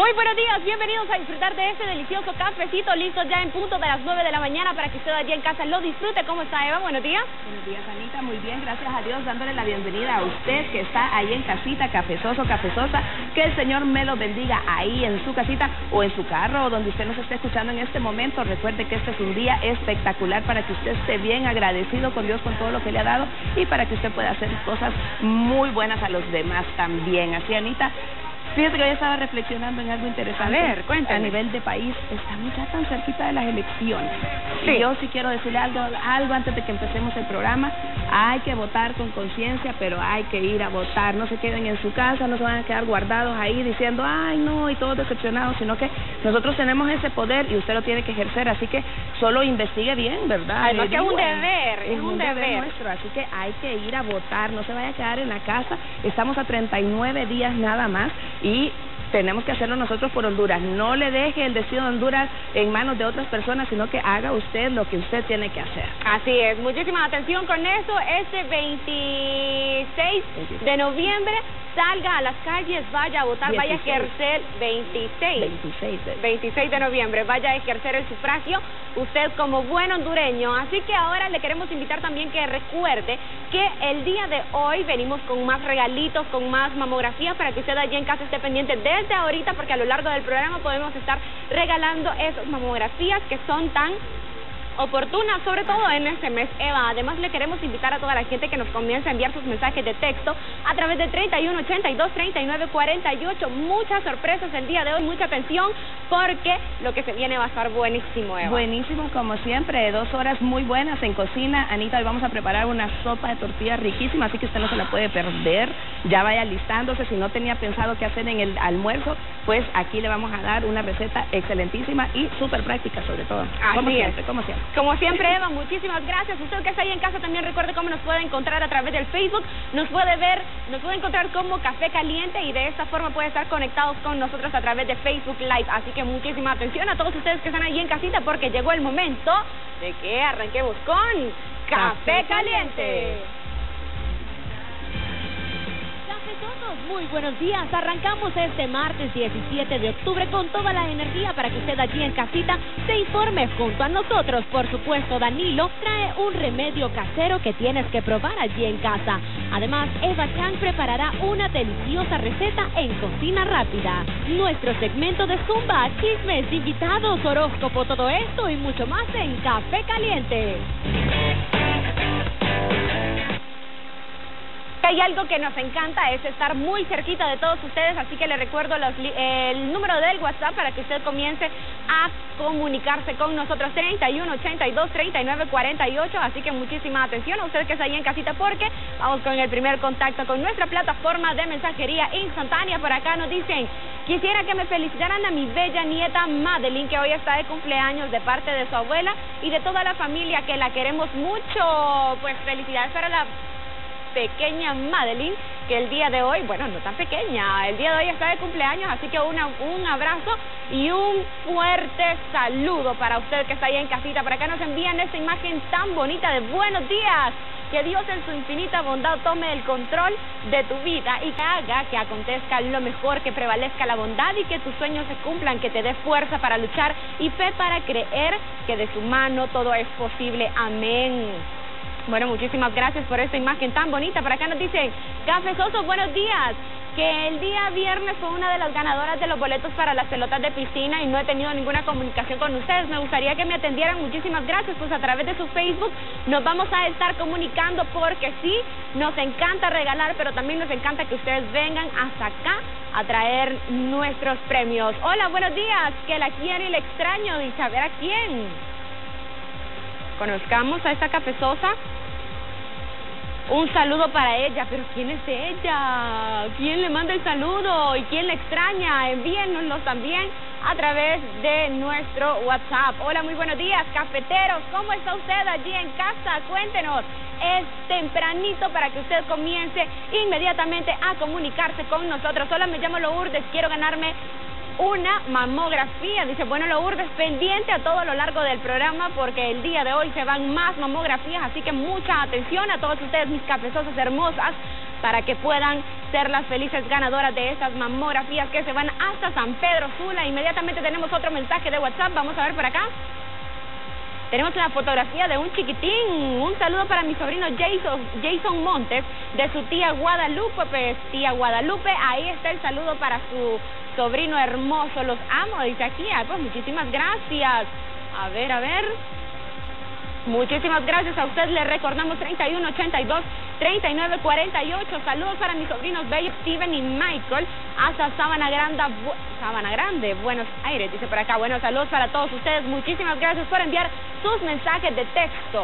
Muy buenos días, bienvenidos a disfrutar de este delicioso cafecito, listo ya en punto de las 9 de la mañana para que usted allí en casa lo disfrute. ¿Cómo está, Eva? Buenos días. Buenos días, Anita, muy bien, gracias a Dios, dándole la bienvenida a usted que está ahí en casita, cafezoso, cafezosa, que el Señor me lo bendiga ahí en su casita o en su carro o donde usted nos esté escuchando en este momento. Recuerde que este es un día espectacular para que usted esté bien agradecido con Dios, con todo lo que le ha dado y para que usted pueda hacer cosas muy buenas a los demás también. Así, Anita, fíjate que yo estaba reflexionando en algo interesante. A ver, cuéntame. A nivel de país, estamos ya tan cerquita de las elecciones. Sí. Y yo sí quiero decirle algo antes de que empecemos el programa. Hay que votar con conciencia, pero hay que ir a votar. No se queden en su casa, no se van a quedar guardados ahí diciendo, ay, no, y todos decepcionados, sino que nosotros tenemos ese poder y usted lo tiene que ejercer. Así que solo investigue bien, ¿verdad? Además que es un deber, es un deber nuestro. Así que hay que ir a votar, no se vaya a quedar en la casa. Estamos a 39 días nada más. Y tenemos que hacerlo nosotros por Honduras. No le deje el destino de Honduras en manos de otras personas, sino que haga usted lo que usted tiene que hacer. Así es, muchísima atención con eso. Este 26 de noviembre, salga a las calles, vaya a votar, 16. vaya a ejercer 26 de noviembre, vaya a ejercer el sufragio usted como buen hondureño. Así que ahora le queremos invitar también que recuerde que el día de hoy venimos con más regalitos, con más mamografías para que usted allí en casa esté pendiente desde ahorita, porque a lo largo del programa podemos estar regalando esas mamografías que son tan oportuna, sobre todo en este mes, Eva. Además, le queremos invitar a toda la gente que nos comience a enviar sus mensajes de texto a través de 3182-3948. Muchas sorpresas el día de hoy, mucha atención, porque lo que se viene va a estar buenísimo, Eva. Buenísimo, como siempre, 2 horas muy buenas en cocina. Anita, hoy vamos a preparar una sopa de tortillas riquísima, así que usted no se la puede perder. Ya vaya listándose. Si no tenía pensado qué hacer en el almuerzo, pues aquí le vamos a dar una receta excelentísima y súper práctica, sobre todo. Como siempre. Como siempre, Eva, muchísimas gracias. Usted que está ahí en casa también recuerde cómo nos puede encontrar a través del Facebook. Nos puede ver, nos puede encontrar como Café Caliente y de esta forma puede estar conectados con nosotros a través de Facebook Live. Así que muchísima atención a todos ustedes que están ahí en casita, porque llegó el momento de que arranquemos con Café Caliente. Muy buenos días, arrancamos este martes 17 de octubre con toda la energía para que usted allí en casita se informe junto a nosotros. Por supuesto, Danilo trae un remedio casero que tienes que probar allí en casa. Además, Eva Chan preparará una deliciosa receta en cocina rápida. Nuestro segmento de Zumba, chismes, invitados, horóscopo, todo esto y mucho más en Café Caliente. Hay algo que nos encanta, es estar muy cerquita de todos ustedes, así que le recuerdo el número del WhatsApp para que usted comience a comunicarse con nosotros, 3182-3948, así que muchísima atención a usted que está ahí en casita, porque vamos con el primer contacto con nuestra plataforma de mensajería instantánea. Por acá nos dicen, quisiera que me felicitaran a mi bella nieta Madeline, que hoy está de cumpleaños, de parte de su abuela y de toda la familia, que la queremos mucho. Pues felicidades para la pequeña Madeline, que el día de hoy, bueno, no tan pequeña, el día de hoy está de cumpleaños, así que un abrazo y un fuerte saludo para usted que está ahí en casita. Por acá nos envían esta imagen tan bonita de buenos días. Que Dios en su infinita bondad tome el control de tu vida y que haga que acontezca lo mejor, que prevalezca la bondad y que tus sueños se cumplan, que te dé fuerza para luchar y fe para creer que de su mano todo es posible. Amén. Bueno, muchísimas gracias por esta imagen tan bonita. Por acá nos dicen, cafezosos, buenos días. Que el día viernes fue una de las ganadoras de los boletos para las pelotas de piscina y no he tenido ninguna comunicación con ustedes. Me gustaría que me atendieran. Muchísimas gracias. Pues a través de su Facebook nos vamos a estar comunicando, porque sí, nos encanta regalar, pero también nos encanta que ustedes vengan hasta acá a traer nuestros premios. Hola, buenos días. Que la quiero y la extraño. Y saber a quién. Conozcamos a esta cafezosa. Un saludo para ella, pero ¿quién es ella? ¿Quién le manda el saludo? ¿Y quién le extraña? Envíennoslo también a través de nuestro WhatsApp. Hola, muy buenos días, cafeteros. ¿Cómo está usted allí en casa? Cuéntenos. Es tempranito para que usted comience inmediatamente a comunicarse con nosotros. Hola, me llamo Lourdes, quiero ganarme una mamografía. Dice, bueno, Lourdes, pendiente a todo lo largo del programa porque el día de hoy se van más mamografías, así que mucha atención a todos ustedes, mis cafezosas hermosas, para que puedan ser las felices ganadoras de estas mamografías que se van hasta San Pedro Sula. Inmediatamente tenemos otro mensaje de WhatsApp, vamos a ver por acá. Tenemos la fotografía de un chiquitín. Un saludo para mi sobrino Jason Montes, de su tía Guadalupe. Pues tía Guadalupe, ahí está el saludo para su sobrino hermoso. Los amo, dice aquí. Pues muchísimas gracias. A ver. Muchísimas gracias a usted. Le recordamos 3182-3948. Saludos para mis sobrinos bellos Steven y Michael hasta Sabana Grande, Buenos Aires, dice por acá. Bueno, saludos para todos ustedes. Muchísimas gracias por enviar sus mensajes de texto.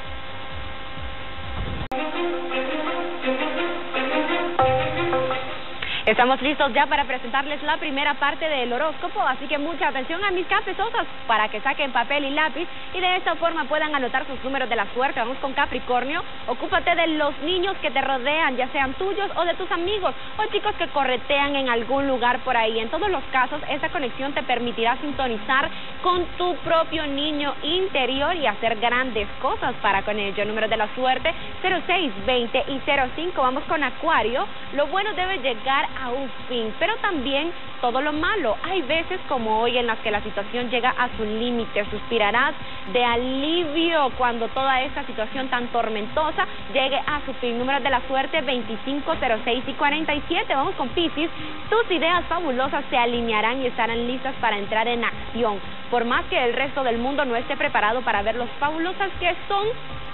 Estamos listos ya para presentarles la primera parte del horóscopo, así que mucha atención a mis cafezosas para que saquen papel y lápiz y de esta forma puedan anotar sus números de la suerte. Vamos con Capricornio. Ocúpate de los niños que te rodean, ya sean tuyos o de tus amigos o chicos que corretean en algún lugar por ahí. En todos los casos, esta conexión te permitirá sintonizar con tu propio niño interior y hacer grandes cosas para con ello. Números de la suerte 06, 20 y 05. Vamos con Acuario. Lo bueno debe llegar a un fin, pero también todo lo malo. Hay veces como hoy en las que la situación llega a su límite. Suspirarás de alivio cuando toda esta situación tan tormentosa llegue a su fin. Números de la suerte 25, 06 y 47. Vamos con Piscis. Tus ideas fabulosas se alinearán y estarán listas para entrar en acción. Por más que el resto del mundo no esté preparado para ver los fabulosas que son,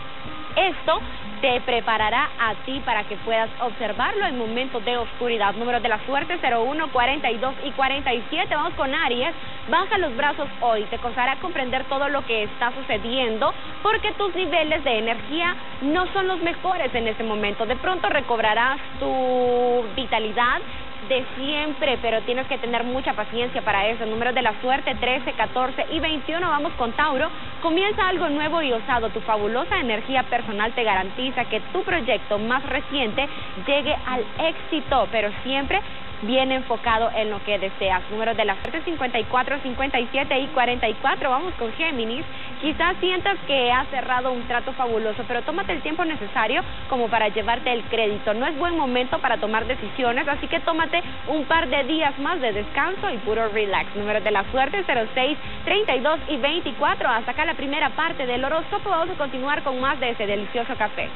esto te preparará a ti para que puedas observarlo en momentos de oscuridad. Números de la suerte 01, 42 y 47. Vamos con Aries. Baja los brazos hoy. Te costará comprender todo lo que está sucediendo porque tus niveles de energía no son los mejores en este momento. De pronto recobrarás tu vitalidad de siempre, pero tienes que tener mucha paciencia para eso. Números de la suerte 13, 14 y 21. Vamos con Tauro. Comienza algo nuevo y osado. Tu fabulosa energía personal te garantiza que tu proyecto más reciente llegue al éxito, pero siempre bien enfocado en lo que deseas. Números de la suerte 54, 57 y 44. Vamos con Géminis. Quizás sientas que has cerrado un trato fabuloso, pero tómate el tiempo necesario como para llevarte el crédito. No es buen momento para tomar decisiones, así que tómate un par de días más de descanso y puro relax. Números de la suerte 06, 32 y 24. Hasta acá la primera parte del horóscopo. Vamos a continuar con más de ese delicioso café.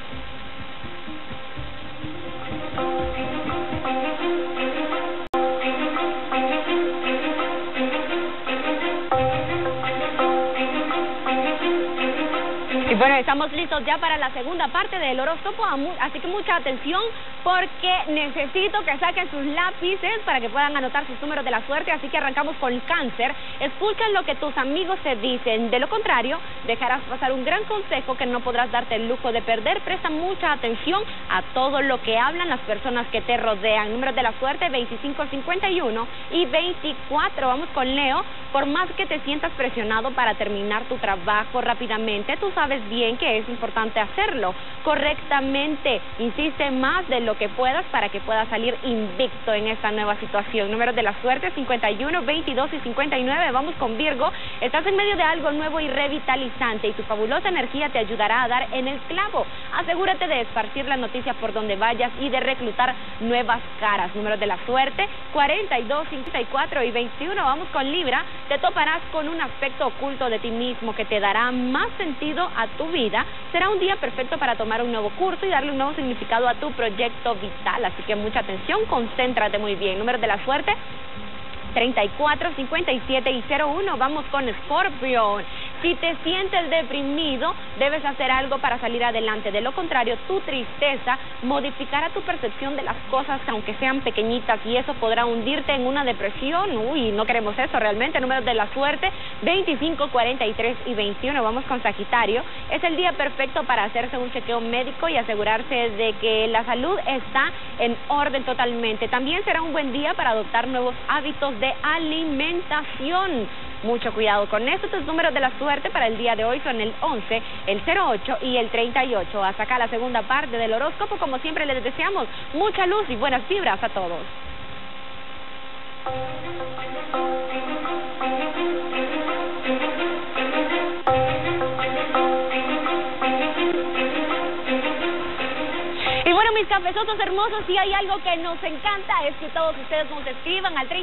Y bueno, estamos listos ya para la segunda parte del horóscopo, así que mucha atención porque necesito que saquen sus lápices para que puedan anotar sus números de la suerte, así que arrancamos con Cáncer. Escucha lo que tus amigos te dicen, de lo contrario, dejarás pasar un gran consejo que no podrás darte el lujo de perder. Presta mucha atención a todo lo que hablan las personas que te rodean. Números de la suerte 25, 51 y 24. Vamos con Leo. Por más que te sientas presionado para terminar tu trabajo rápidamente, tú sabes bien que es importante hacerlo correctamente. Insiste más de lo que puedas para que puedas salir invicto en esta nueva situación. Números de la suerte 51, 22 y 59. Vamos con Virgo. Estás en medio de algo nuevo y revitalizante y tu fabulosa energía te ayudará a dar en el clavo. Asegúrate de esparcir la noticia por donde vayas y de reclutar nuevas caras. Números de la suerte 42, 54 y 21. Vamos con Libra. Te toparás con un aspecto oculto de ti mismo que te dará más sentido a tu vida. Será un día perfecto para tomar un nuevo curso y darle un nuevo significado a tu proyecto vital. Así que mucha atención, concéntrate muy bien. Números de la suerte 34, 57 y 01. Vamos con Escorpio. Si te sientes deprimido, debes hacer algo para salir adelante. De lo contrario, tu tristeza modificará tu percepción de las cosas, aunque sean pequeñitas, y eso podrá hundirte en una depresión. Uy, no queremos eso realmente. Números de la suerte 25, 43 y 21. Vamos con Sagitario. Es el día perfecto para hacerse un chequeo médico y asegurarse de que la salud está en orden totalmente. También será un buen día para adoptar nuevos hábitos de alimentación. Mucho cuidado con eso. Tus números de la suerte para el día de hoy son el 11, el 08 y el 38. Hasta acá la segunda parte del horóscopo. Como siempre les deseamos mucha luz y buenas vibras a todos. Mis cafezosos hermosos, si hay algo que nos encanta es que todos ustedes nos escriban al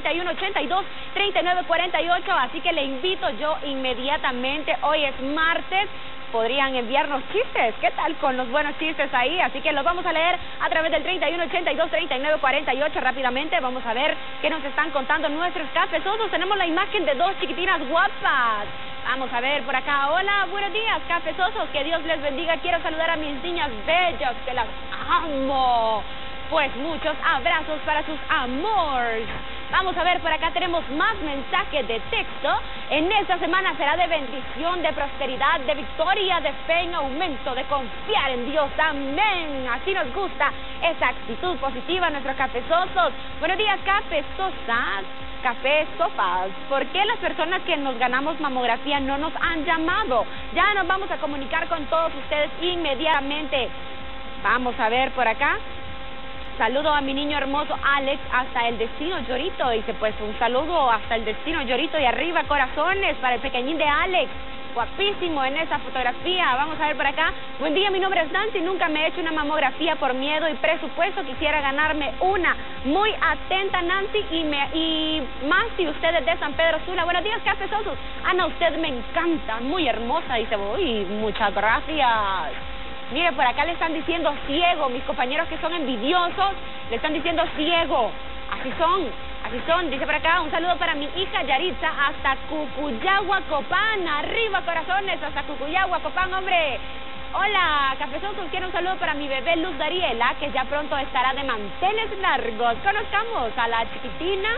3182-3948, así que le invito yo inmediatamente, hoy es martes, podrían enviarnos chistes, ¿qué tal con los buenos chistes ahí? Así que los vamos a leer a través del 3182-3948 rápidamente, vamos a ver qué nos están contando nuestros cafezosos. Tenemos la imagen de dos chiquitinas guapas. Vamos a ver por acá. Hola, buenos días, cafezosos, que Dios les bendiga. Quiero saludar a mis niñas bellas, que las amo. Pues muchos abrazos para sus amores. Vamos a ver, por acá tenemos más mensajes de texto. En esta semana será de bendición, de prosperidad, de victoria, de fe en aumento, de confiar en Dios. Amén. Así nos gusta esa actitud positiva, nuestros cafezosos. Buenos días, cafezosas. Café Sopas, ¿por qué las personas que nos ganamos mamografía no nos han llamado? Ya nos vamos a comunicar con todos ustedes inmediatamente. Vamos a ver por acá. Saludo a mi niño hermoso Alex hasta el destino Llorito. Dice, pues un saludo hasta el destino Llorito y arriba corazones para el pequeñín de Alex. Guapísimo en esa fotografía. Vamos a ver por acá. Buen día, mi nombre es Nancy. Nunca me he hecho una mamografía por miedo y presupuesto. Quisiera ganarme una. Muy atenta, Nancy, y más si usted es de San Pedro Sula. Buenos días, cafezosos. Ana, usted me encanta. Muy hermosa. Dice, uy, muchas gracias. Mire, por acá le están diciendo ciego. Mis compañeros que son envidiosos le están diciendo ciego. Así son. Así son, dice por acá, un saludo para mi hija Yaritza hasta Cucuyagua, Copán, arriba corazones, hasta Cucuyagua, Copán, hombre. Hola, cafezosos, quiero un saludo para mi bebé Luz Dariela, que ya pronto estará de manteles largos. Conozcamos a la chiquitina.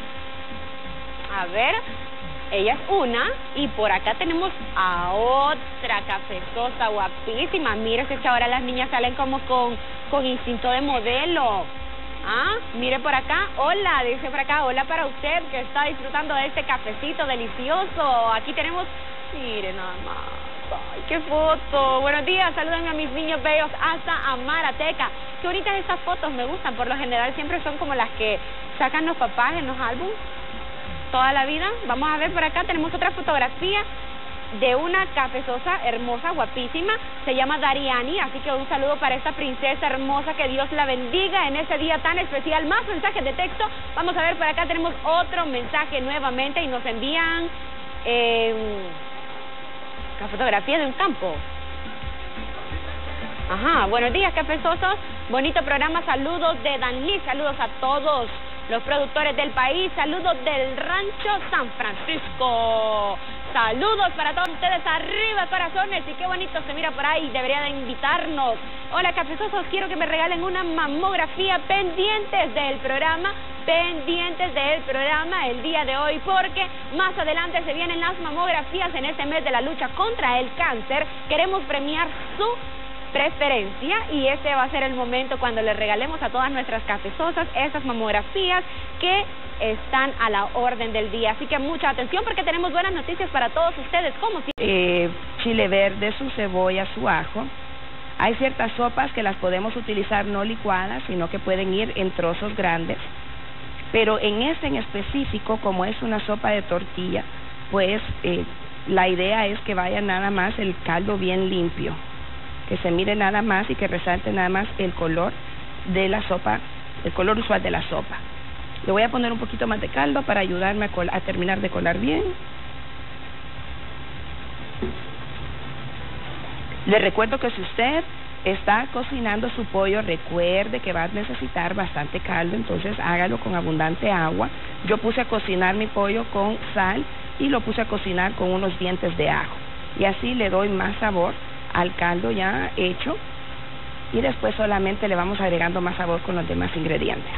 A ver, ella es una, y por acá tenemos a otra cafezosa guapísima. Mírese que ahora las niñas salen como con instinto de modelo. Ah, mire por acá, hola, dice por acá, hola para usted que está disfrutando de este cafecito delicioso. Aquí tenemos, mire nada más, ay, qué foto. Buenos días, salúdenme a mis niños bellos hasta Amarateca. Qué bonitas estas fotos, me gustan, por lo general siempre son como las que sacan los papás en los álbumes toda la vida. Vamos a ver por acá, tenemos otra fotografía de una cafezosa hermosa, guapísima, se llama Dariani, así que un saludo para esta princesa hermosa, que Dios la bendiga en este día tan especial. Más mensajes de texto, vamos a ver por acá, tenemos otro mensaje nuevamente y nos envían la fotografía de un campo. Ajá, buenos días, cafezosos, bonito programa, saludos de Danlí, saludos a todos los productores del país, saludos del rancho San Francisco. Saludos para todos ustedes, arriba corazones, y qué bonito se mira por ahí, debería de invitarnos. Hola cafezosos, quiero que me regalen una mamografía, pendientes del programa el día de hoy, porque más adelante se vienen las mamografías en este mes de la lucha contra el cáncer. Queremos premiar su preferencia y este va a ser el momento cuando le regalemos a todas nuestras cafezosas estas mamografías que están a la orden del día. Así que mucha atención porque tenemos buenas noticias para todos ustedes. Como si chile verde, su cebolla, su ajo. Hay ciertas sopas que las podemos utilizar no licuadas, sino que pueden ir en trozos grandes. Pero en este en específico, como es una sopa de tortilla, pues la idea es que vaya nada más el caldo bien limpio, que se mire nada más y que resalte nada más el color de la sopa, el color usual de la sopa. Le voy a poner un poquito más de caldo para ayudarme a terminar de colar bien. Le recuerdo que si usted está cocinando su pollo, recuerde que va a necesitar bastante caldo, entonces hágalo con abundante agua. Yo puse a cocinar mi pollo con sal y lo puse a cocinar con unos dientes de ajo. Y así le doy más sabor al caldo ya hecho. Y después solamente le vamos agregando más sabor con los demás ingredientes.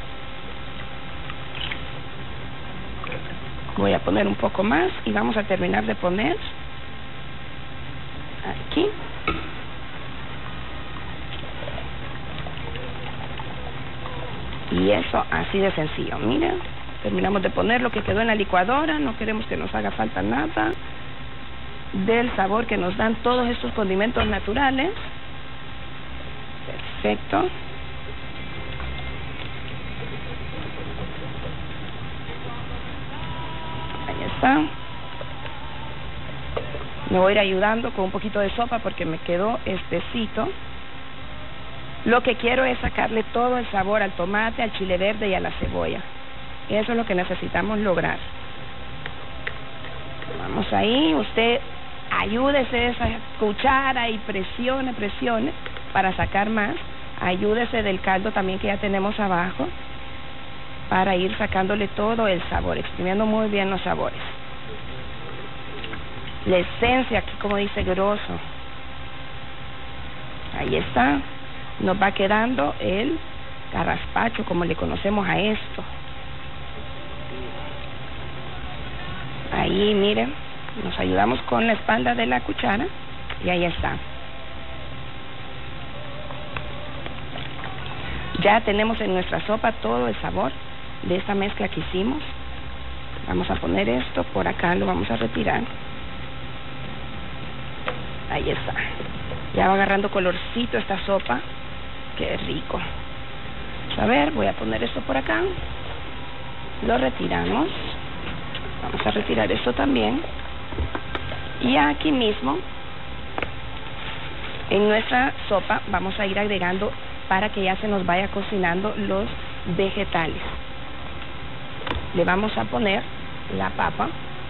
Voy a poner un poco más y vamos a terminar de poner aquí. Y eso así de sencillo, mira, terminamos de poner lo que quedó en la licuadora, no queremos que nos haga falta nada del sabor que nos dan todos estos condimentos naturales. Perfecto. está. Me voy a ir ayudando con un poquito de sopa porque me quedó espesito. Lo que quiero es sacarle todo el sabor al tomate, al chile verde y a la cebolla. Eso es lo que necesitamos lograr. Vamos ahí, usted ayúdese esa cuchara y presione para sacar más. Ayúdese del caldo también que ya tenemos abajo para ir sacándole todo el sabor, exprimiendo muy bien los sabores. La esencia aquí, como dice, grosso. Ahí está. Nos va quedando el carraspacho, como le conocemos a esto. Ahí, miren, nos ayudamos con la espalda de la cuchara y ahí está. Ya tenemos en nuestra sopa todo el sabor de esta mezcla que hicimos. Vamos a poner esto por acá, lo vamos a retirar. Ahí está. Ya va agarrando colorcito esta sopa. Qué rico. A ver, voy a poner esto por acá. Lo retiramos. Vamos a retirar esto también. Y aquí mismo, en nuestra sopa, vamos a ir agregando para que ya se nos vaya cocinando los vegetales. Le vamos a poner la papa.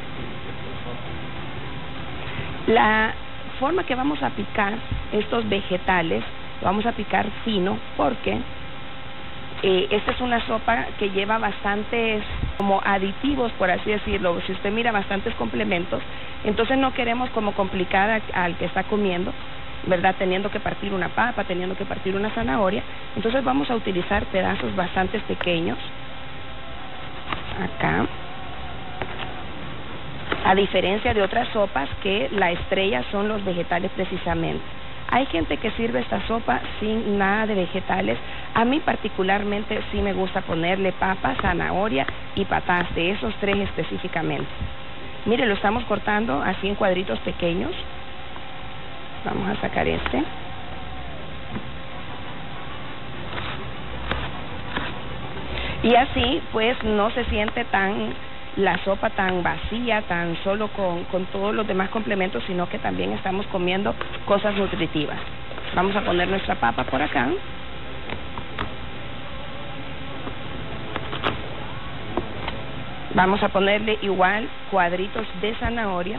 La forma que vamos a picar estos vegetales, lo vamos a picar fino porque esta es una sopa que lleva bastantes como aditivos, por así decirlo. Si usted mira, bastantes complementos, entonces no queremos como complicar al que está comiendo, ¿verdad? Teniendo que partir una papa, teniendo que partir una zanahoria. Entonces vamos a utilizar pedazos bastante pequeños acá, a diferencia de otras sopas que la estrella son los vegetales precisamente. Hay gente que sirve esta sopa sin nada de vegetales. A mí particularmente sí me gusta ponerle papa, zanahoria y pataste, esos tres específicamente. Mire, lo estamos cortando así en cuadritos pequeños. Vamos a sacar este. Y así pues no se siente la sopa tan vacía, tan solo con todos los demás complementos, sino que también estamos comiendo cosas nutritivas. Vamos a poner nuestra papa por acá. Vamos a ponerle igual cuadritos de zanahoria.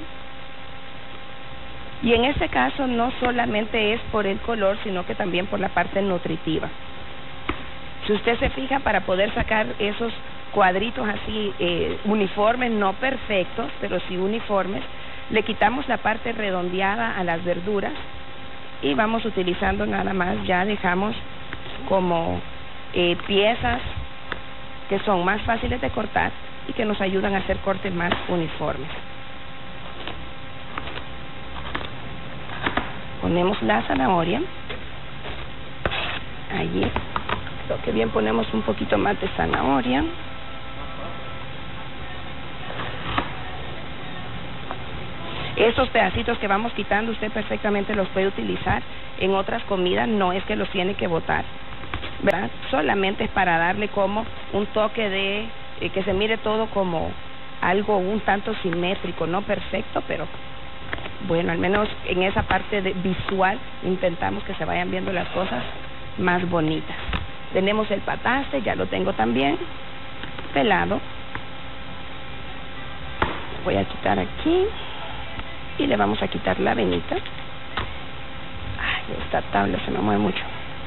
Y en este caso no solamente es por el color, sino que también por la parte nutritiva. Si usted se fija, para poder sacar esos cuadritos así uniformes, no perfectos, pero sí uniformes, le quitamos la parte redondeada a las verduras y vamos utilizando nada más, ya dejamos como piezas que son más fáciles de cortar y que nos ayudan a hacer cortes más uniformes. Ponemos la zanahoria, allí, lo que bien ponemos un poquito más de zanahoria. Estos pedacitos que vamos quitando, usted perfectamente los puede utilizar en otras comidas, no es que los tiene que botar, ¿verdad? Solamente es para darle como un toque de que se mire todo como algo un tanto simétrico, no perfecto, pero bueno, al menos en esa parte visual intentamos que se vayan viendo las cosas más bonitas. Tenemos el pataste, ya lo tengo también pelado. Voy a quitar aquí y le vamos a quitar la venita. Ay, esta tabla se me mueve mucho.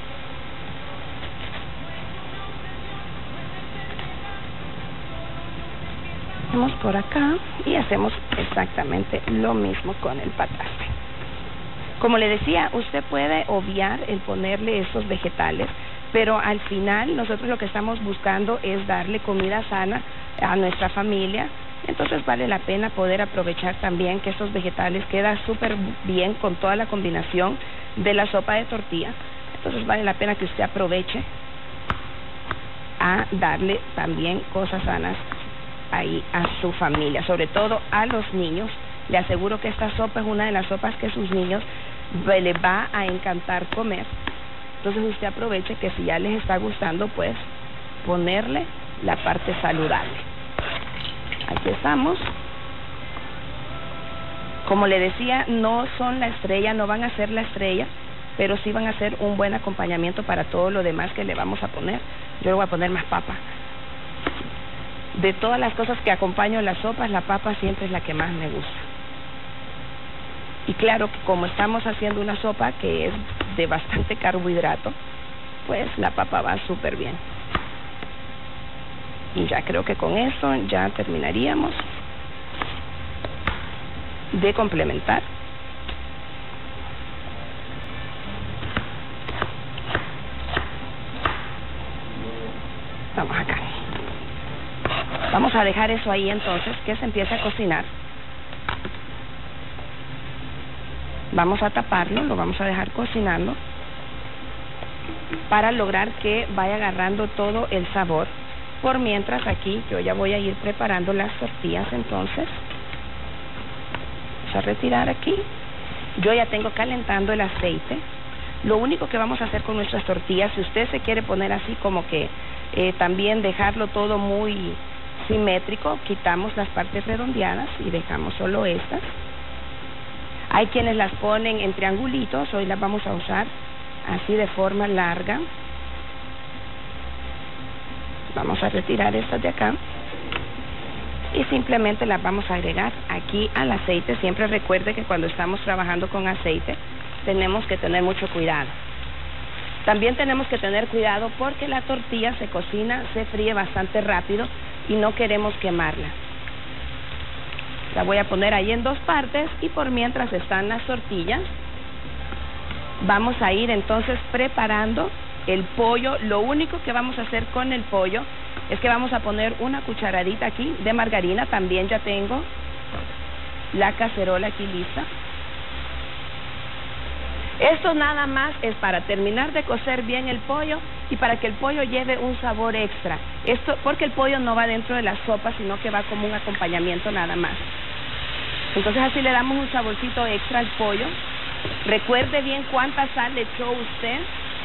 Vamos por acá y hacemos exactamente lo mismo con el pataste. Como le decía, usted puede obviar el ponerle estos vegetales, pero al final nosotros lo que estamos buscando es darle comida sana a nuestra familia. Entonces vale la pena poder aprovechar también que estos vegetales quedan súper bien con toda la combinación de la sopa de tortilla. Entonces vale la pena que usted aproveche a darle también cosas sanas ahí a su familia, sobre todo a los niños. Le aseguro que esta sopa es una de las sopas que a sus niños les va a encantar comer. Entonces usted aproveche que si ya les está gustando, pues ponerle la parte saludable. Aquí estamos. Como le decía, no son la estrella, no van a ser la estrella, pero sí van a ser un buen acompañamiento para todo lo demás que le vamos a poner. Yo le voy a poner más papa. De todas las cosas que acompaño en las sopas, la papa siempre es la que más me gusta. Y claro que como estamos haciendo una sopa que es de bastante carbohidrato, pues la papa va súper bien. Y ya creo que con eso ya terminaríamos de complementar. Vamos acá. Vamos a dejar eso ahí entonces, que se empiece a cocinar. Vamos a taparlo, lo vamos a dejar cocinando para lograr que vaya agarrando todo el sabor. Por mientras aquí yo ya voy a ir preparando las tortillas entonces. Vamos a retirar aquí. Yo ya tengo calentando el aceite. Lo único que vamos a hacer con nuestras tortillas, si usted se quiere poner así como que también dejarlo todo muy simétrico, quitamos las partes redondeadas y dejamos solo estas. Hay quienes las ponen en triangulitos, hoy las vamos a usar así de forma larga. Vamos a retirar estas de acá y simplemente las vamos a agregar aquí al aceite. Siempre recuerde que cuando estamos trabajando con aceite tenemos que tener mucho cuidado. También tenemos que tener cuidado porque la tortilla se cocina, se fríe bastante rápido y no queremos quemarla. La voy a poner ahí en dos partes y por mientras están las tortillas, vamos a ir entonces preparando el pollo. Lo único que vamos a hacer con el pollo es que vamos a poner una cucharadita aquí de margarina. También ya tengo la cacerola aquí lista. Esto nada más es para terminar de cocer bien el pollo y para que el pollo lleve un sabor extra. Esto porque el pollo no va dentro de la sopa, sino que va como un acompañamiento nada más. Entonces así le damos un saborcito extra al pollo. Recuerde bien cuánta sal le echó usted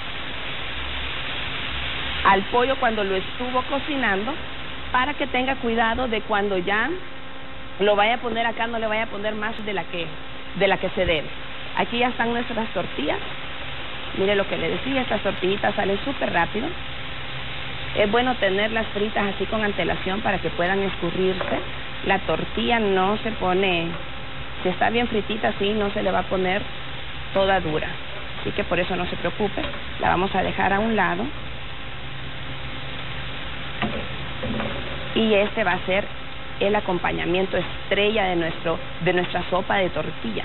al pollo cuando lo estuvo cocinando, para que tenga cuidado de cuando ya lo vaya a poner acá, no le vaya a poner más de la que se debe. Aquí ya están nuestras tortillas. Mire lo que le decía, estas tortillitas salen súper rápido. Es bueno tenerlas fritas así con antelación para que puedan escurrirse. La tortilla no se pone, si está bien fritita así, no se le va a poner toda dura. Así que por eso no se preocupe. La vamos a dejar a un lado. Y este va a ser el acompañamiento estrella de nuestra sopa de tortilla.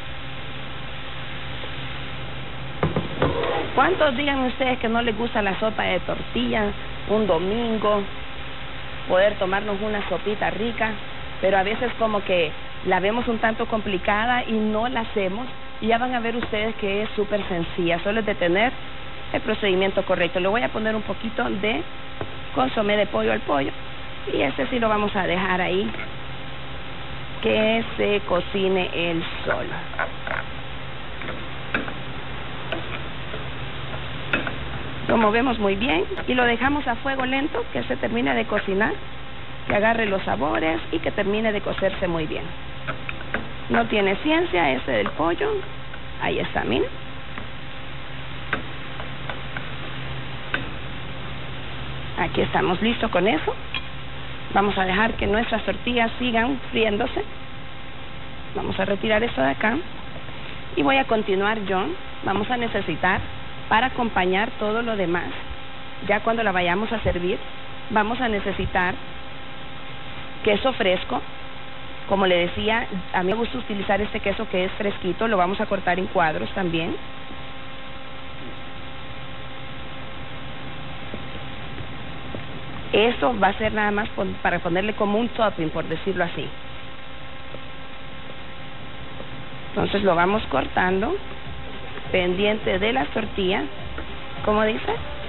¿Cuántos digan ustedes que no les gusta la sopa de tortilla? Un domingo, poder tomarnos una sopita rica, pero a veces como que la vemos un tanto complicada y no la hacemos, y ya van a ver ustedes que es súper sencilla, solo es de tener el procedimiento correcto. Le voy a poner un poquito de consomé de pollo al pollo, y este sí lo vamos a dejar ahí, que se cocine él solo. Lo movemos muy bien y lo dejamos a fuego lento, que se termine de cocinar, que agarre los sabores y que termine de cocerse muy bien. No tiene ciencia este del pollo. Ahí está, miren. Aquí estamos listos con eso. Vamos a dejar que nuestras tortillas sigan friéndose. Vamos a retirar esto de acá. Y voy a continuar yo. Vamos a necesitar, para acompañar todo lo demás, ya cuando la vayamos a servir, vamos a necesitar queso fresco. Como le decía, a mí me gusta utilizar este queso que es fresquito. Lo vamos a cortar en cuadros también. Eso va a ser nada más para ponerle como un topping, por decirlo así. Entonces lo vamos cortando pendiente de las tortillas. ¿Cómo dice?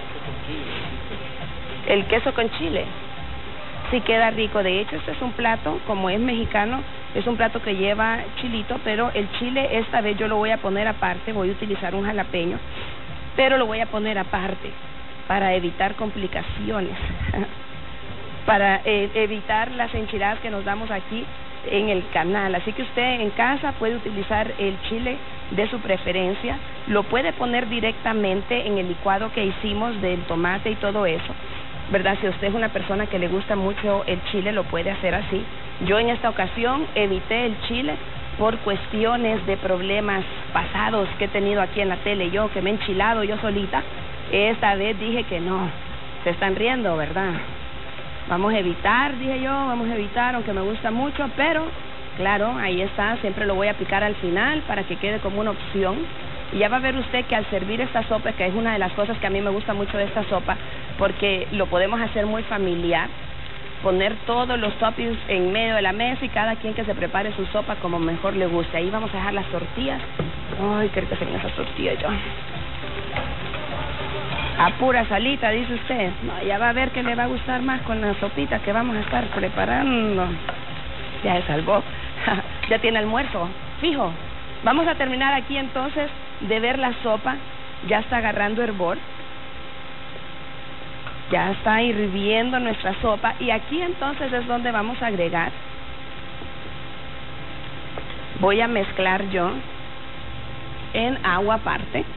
El queso con chile. Sí, queda rico. De hecho, este es un plato, como es mexicano, es un plato que lleva chilito, pero el chile esta vez yo lo voy a poner aparte. Voy a utilizar un jalapeño, pero lo voy a poner aparte para evitar complicaciones. Para evitar las enchiladas que nos damos aquí en el canal. Así que usted en casa puede utilizar el chile de su preferencia, lo puede poner directamente en el licuado que hicimos del tomate y todo eso, ¿verdad? Si usted es una persona que le gusta mucho el chile, lo puede hacer así. Yo en esta ocasión evité el chile por cuestiones de problemas pasados que he tenido aquí en la tele, yo que me he enchilado yo solita. Esta vez dije que no, se están riendo, ¿verdad? Vamos a evitar, dije yo, vamos a evitar, aunque me gusta mucho, pero claro, ahí está, siempre lo voy a picar al final para que quede como una opción. Y ya va a ver usted que al servir esta sopa, que es una de las cosas que a mí me gusta mucho de esta sopa, porque lo podemos hacer muy familiar, poner todos los toppings en medio de la mesa y cada quien que se prepare su sopa como mejor le guste. Ahí vamos a dejar las tortillas. Ay, qué rica serían esas tortillas yo. A pura salita, dice usted. No, ya va a ver que le va a gustar más con la sopita que vamos a estar preparando. Ya se salvó. Ya tiene almuerzo, fijo. Vamos a terminar aquí entonces de ver la sopa. Ya está agarrando hervor. Ya está hirviendo nuestra sopa. Y aquí entonces es donde vamos a agregar. Voy a mezclar yo en agua aparte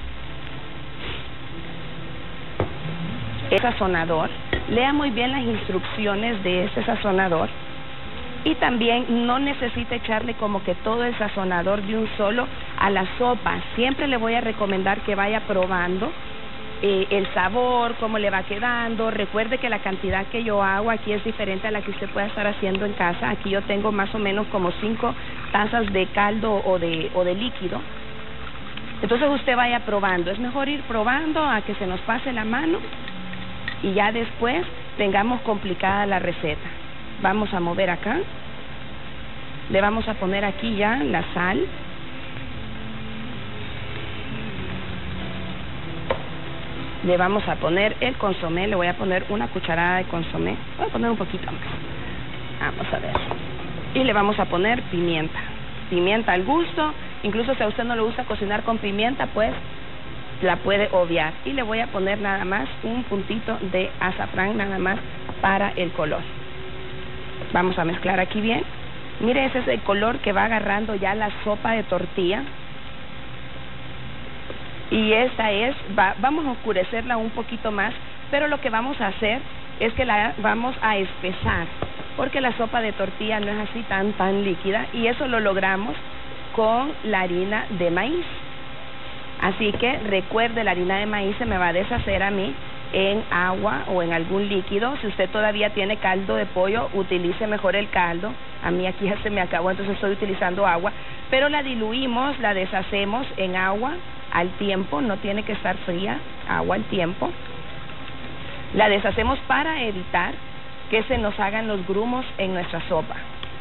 el sazonador. Lea muy bien las instrucciones de ese sazonador. Y también no necesita echarle como que todo el sazonador de un solo a la sopa. Siempre le voy a recomendar que vaya probando el sabor, cómo le va quedando. Recuerde que la cantidad que yo hago aquí es diferente a la que usted pueda estar haciendo en casa. Aquí yo tengo más o menos como 5 tazas de caldo o de líquido. Entonces usted vaya probando. Es mejor ir probando a que se nos pase la mano y ya después tengamos complicada la receta. Vamos a mover acá. Le vamos a poner aquí ya la sal. Le vamos a poner el consomé. Le voy a poner una cucharada de consomé. Voy a poner un poquito más. Vamos a ver. Y le vamos a poner pimienta. Pimienta al gusto. Incluso si a usted no le gusta cocinar con pimienta, pues la puede obviar. Y le voy a poner nada más un puntito de azafrán, nada más para el color. Vamos a mezclar aquí bien. Mire, ese es el color que va agarrando ya la sopa de tortilla. Y esta es, vamos a oscurecerla un poquito más, pero lo que vamos a hacer es que la vamos a espesar, porque la sopa de tortilla no es así tan líquida, y eso lo logramos con la harina de maíz. Así que recuerde, la harina de maíz se me va a deshacer a mí en agua o en algún líquido. Si usted todavía tiene caldo de pollo, utilice mejor el caldo. A mí aquí ya se me acabó, entonces estoy utilizando agua, pero la diluimos, la deshacemos en agua al tiempo, no tiene que estar fría, agua al tiempo. La deshacemos para evitar que se nos hagan los grumos en nuestra sopa.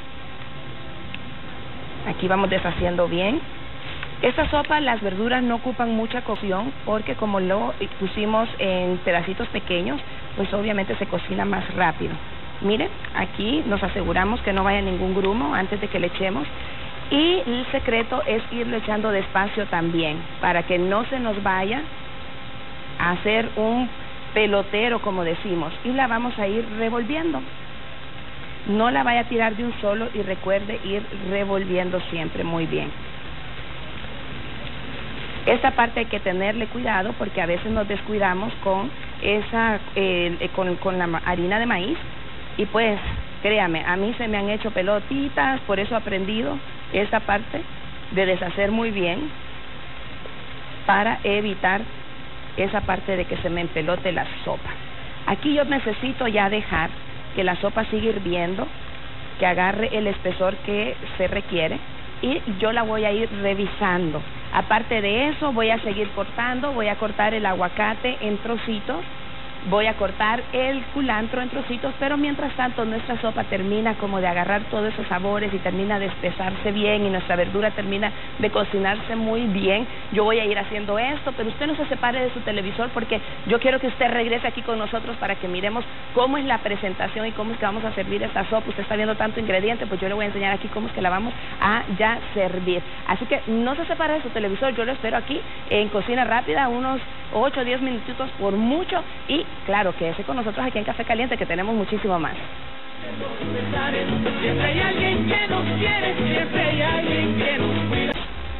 Aquí vamos deshaciendo bien. Esta sopa, las verduras no ocupan mucha cocción porque como lo pusimos en pedacitos pequeños, pues obviamente se cocina más rápido. Miren, aquí nos aseguramos que no vaya ningún grumo antes de que le echemos. Y el secreto es irlo echando despacio también, para que no se nos vaya a hacer un pelotero, como decimos. Y la vamos a ir revolviendo. No la vaya a tirar de un solo y recuerde ir revolviendo siempre muy bien. Esta parte hay que tenerle cuidado porque a veces nos descuidamos con con la harina de maíz y pues créame, a mí se me han hecho pelotitas, por eso he aprendido esta parte de deshacer muy bien para evitar esa parte de que se me empelote la sopa. Aquí yo necesito ya dejar que la sopa siga hirviendo, que agarre el espesor que se requiere y yo la voy a ir revisando. Aparte de eso, voy a seguir cortando, voy a cortar el aguacate en trocitos, voy a cortar el culantro en trocitos, pero mientras tanto nuestra sopa termina como de agarrar todos esos sabores y termina de espesarse bien y nuestra verdura termina de cocinarse muy bien. Yo voy a ir haciendo esto, pero usted no se separe de su televisor porque yo quiero que usted regrese aquí con nosotros para que miremos cómo es la presentación y cómo es que vamos a servir esta sopa. Usted está viendo tanto ingrediente, pues yo le voy a enseñar aquí cómo es que la vamos a ya servir. Así que no se separe de su televisor, yo lo espero aquí en Cocina Rápida, unos 8 o 10 minutitos por mucho, y claro, quédese con nosotros aquí en Café Caliente, que tenemos muchísimo más. Siempre hay alguien que nos quiere, siempre hay alguien que nos cuida.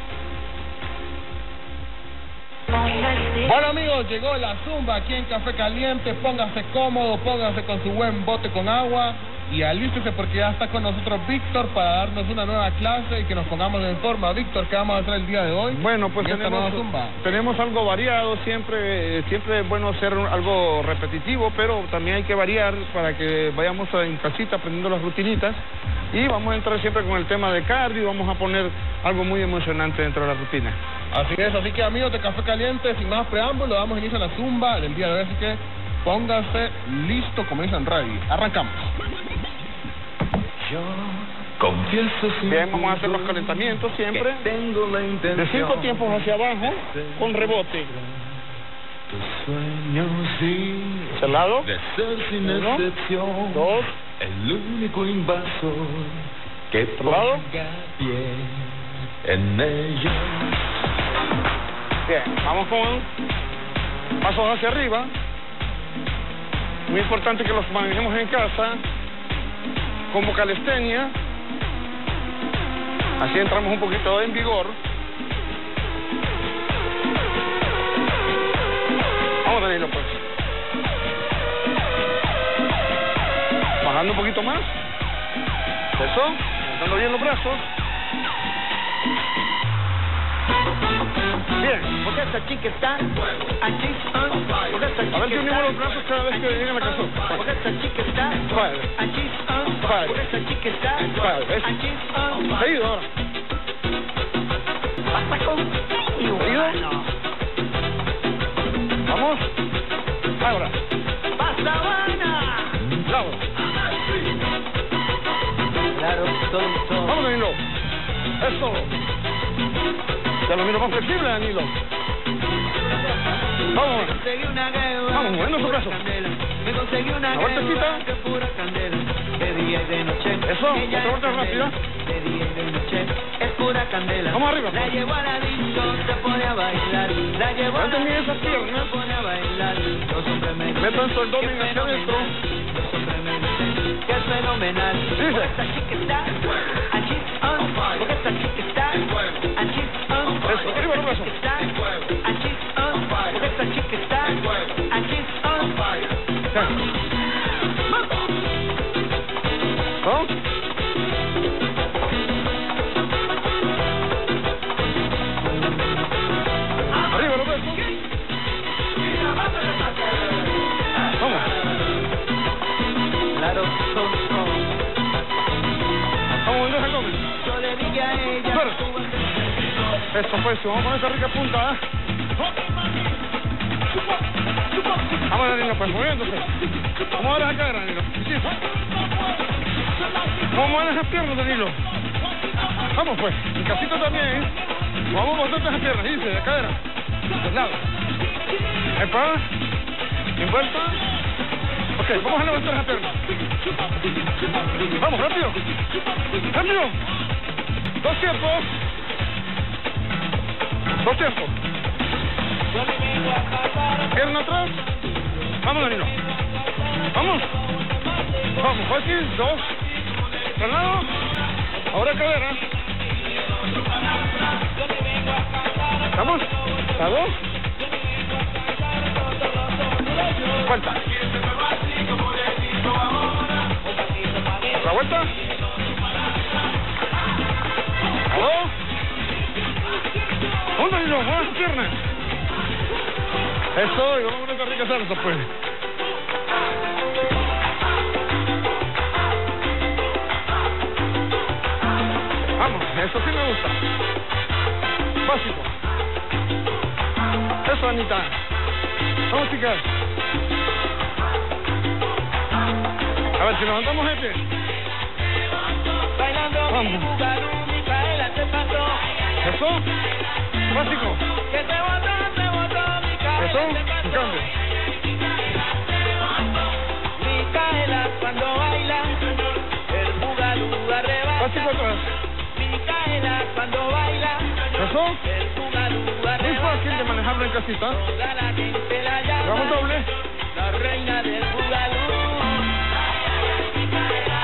Bueno amigos, llegó la zumba aquí en Café Caliente. Póngase cómodo, póngase con su buen bote con agua y alístese porque ya está con nosotros Víctor para darnos una nueva clase y que nos pongamos en forma. Víctor, ¿qué vamos a hacer el día de hoy? Bueno, pues tenemos algo variado, siempre es bueno hacer algo repetitivo, pero también hay que variar para que vayamos en casita aprendiendo las rutinitas y vamos a entrar siempre con el tema de cardio y vamos a poner algo muy emocionante dentro de la rutina. Así es, así que amigos de Café Caliente, sin más preámbulo, damos inicio a la zumba del día de hoy, así que póngase listo, como dicen ready. Arrancamos. Bien, vamos a hacer los calentamientos siempre de 5 tiempos hacia abajo con rebote. Ese lado. 1, 2. El único invasor que ponga pie en ello. Bien, vamos con pasos hacia arriba. Muy importante que los manejemos en casa como calistenia. Así entramos un poquito en vigor. Vamos a tenerlo pues. Bajando un poquito más. Eso, dando bien los brazos. Bien. Porque esta chica está aquí. A ver si unimos los brazos cada vez que lleguen a la canción. Porque esta chica está aquí. Porque esta chica está aquí. Seguido ahora. Pasa con Seguido. Vamos. Ahora. Pasa Habana. Bravo. Claro, todo. Vamos, Danilo. Eso. Ya lo miro más flexible, Danilo. Vamos. Vamos, moviendo su brazo. Me conseguí una vueltecita. De pura candela. De día y de noche. Eso, otra vuelta rápida. De día y de noche. Es pura candela. Vamos arriba. La llevo a la disco, se pone a bailar. La llevo a la esas piernas. se pone a bailar. Los hombres me dicen metan su abdomen hacia adentro. Los hombres me dicen que es fenomenal. Dice. Esta chica está aquí on fire. Porque esta chica está aquí on fire. Eso, arriba los brazos. Está aquí on fire. Porque esta chica está aquí on fire. ¿No? Arriba los brazos. Vamos. Claro, Vamos, en dos abdomen. yo le dije a ella. Suerte. Eso pues, vamos a poner esa rica punta, ¿eh? Vamos, Danilo, pues, moviéndose. Vamos a dar la cadera, Danilo. Sí. Vamos a mover esas piernas, Danilo. Vamos, pues, en casito también, ¿eh? Vamos a botar esas piernas, dice, de cadera. De lado. Epa. Envuelta. Ok, vamos a levantar esas piernas. Vamos, rápido. Rápido. 2 tiempos. 2 tiempos. Pierna atrás. Vamos, Danilo. Vamos. Vamos, fácil. 2. Frenado. Ahora cadera. Vamos. A 2. Vuelta. Otra vuelta. A 2. ¿Dónde, Danilo? Mueve las piernas. Eso, y vamos a poner esta rica salsa, pues. Vamos, eso sí me gusta. Básico. Eso, Anita. Vamos, chicas. A ver, si levantamos de pie. Vamos. Eso. Básico. Eso, un cambio. Micaela cuando baila, el bugalú arrebata. Básico atrás. Micaela cuando baila, Eso. el bugalú Muy arrebata. fácil de manejarlo en casita. Toda la gente la llama Vamos doble. la reina del bugalú.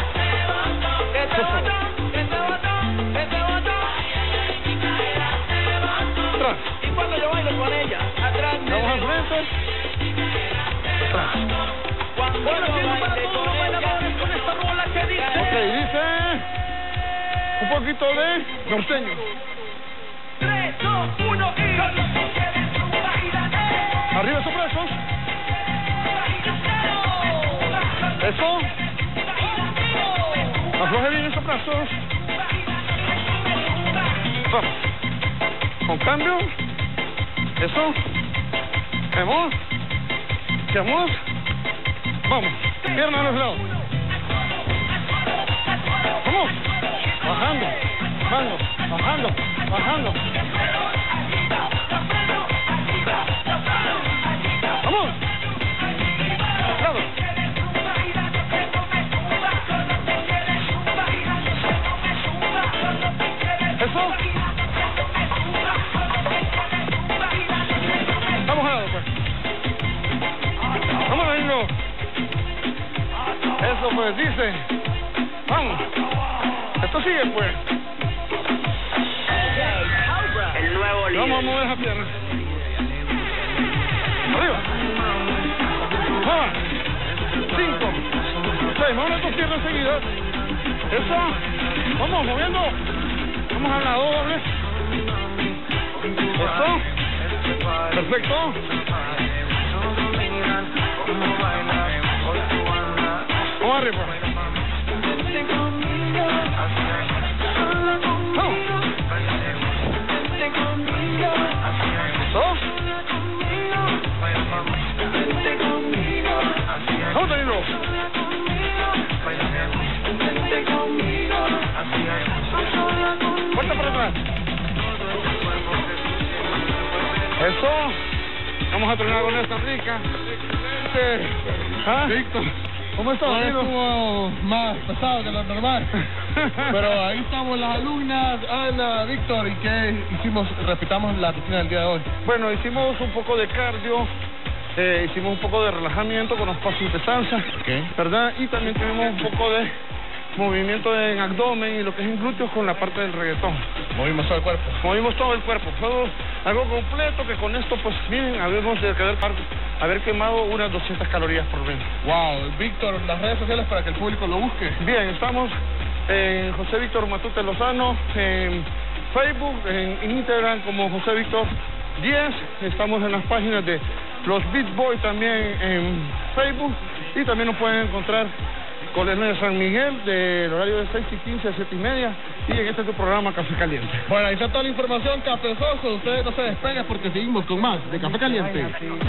Atrás. Y cuando yo bailo con ella, atrás me Vamos al frente. Atrás. Cuando yo baile con ella, con esta rola que dice. Ok, dice un poquito de norteño. 3, 2, 1 y... Arriba esos brazos. Eso. Afloje bien esos brazos. Vamos. Con cambio. Eso. Vamos. Vamos. Vamos. Pierna a los lados. Vamos. Bajando. Bajando. Bajando. Bajando. Vamos. Lado. Eso. Vamos a lado, pues. Vamos a irnos. Eso, pues, dice. Vamos. Esto sigue, pues. El nuevo líder. Vamos a mover esa pierna. Arriba. 5, 6. Vamos a tus piernas seguidas. Eso. Vamos moviendo. Vamos al lado doble. Eso. Perfecto. Vamos arriba. Vamos. Dos. Vamos, Danilo. Vuelta para atrás. Eso. Vamos a terminar con esta rica. ¿Ah? Víctor, ¿Cómo estás, hoy Danilo? estuvo más pesado que lo normal. Pero ahí estamos las alumnas, Ana, Víctor, ¿y qué hicimos? Repitamos la rutina del día de hoy. Bueno, hicimos un poco de cardio, hicimos un poco de relajamiento con los pasos de salsa, ¿verdad? Y también tuvimos un poco de movimiento en abdomen y lo que es en glúteos con la parte del reggaetón. Movimos todo el cuerpo. Movimos todo el cuerpo, todo algo completo que con esto, pues, miren, haber quemado unas 200 calorías por menos. Wow, Víctor, las redes sociales para que el público lo busque. Bien, estamos en José Víctor Matute Lozano, en Facebook, en Instagram como José Víctor 10, estamos en las páginas de los Beat Boys también en Facebook y también nos pueden encontrar con el de San Miguel del horario de 6:15 a 7:30 y en este tu programa Café Caliente. Bueno, ahí está toda la información, cafezoso. Ustedes no se despeguen porque seguimos con más de Café Caliente.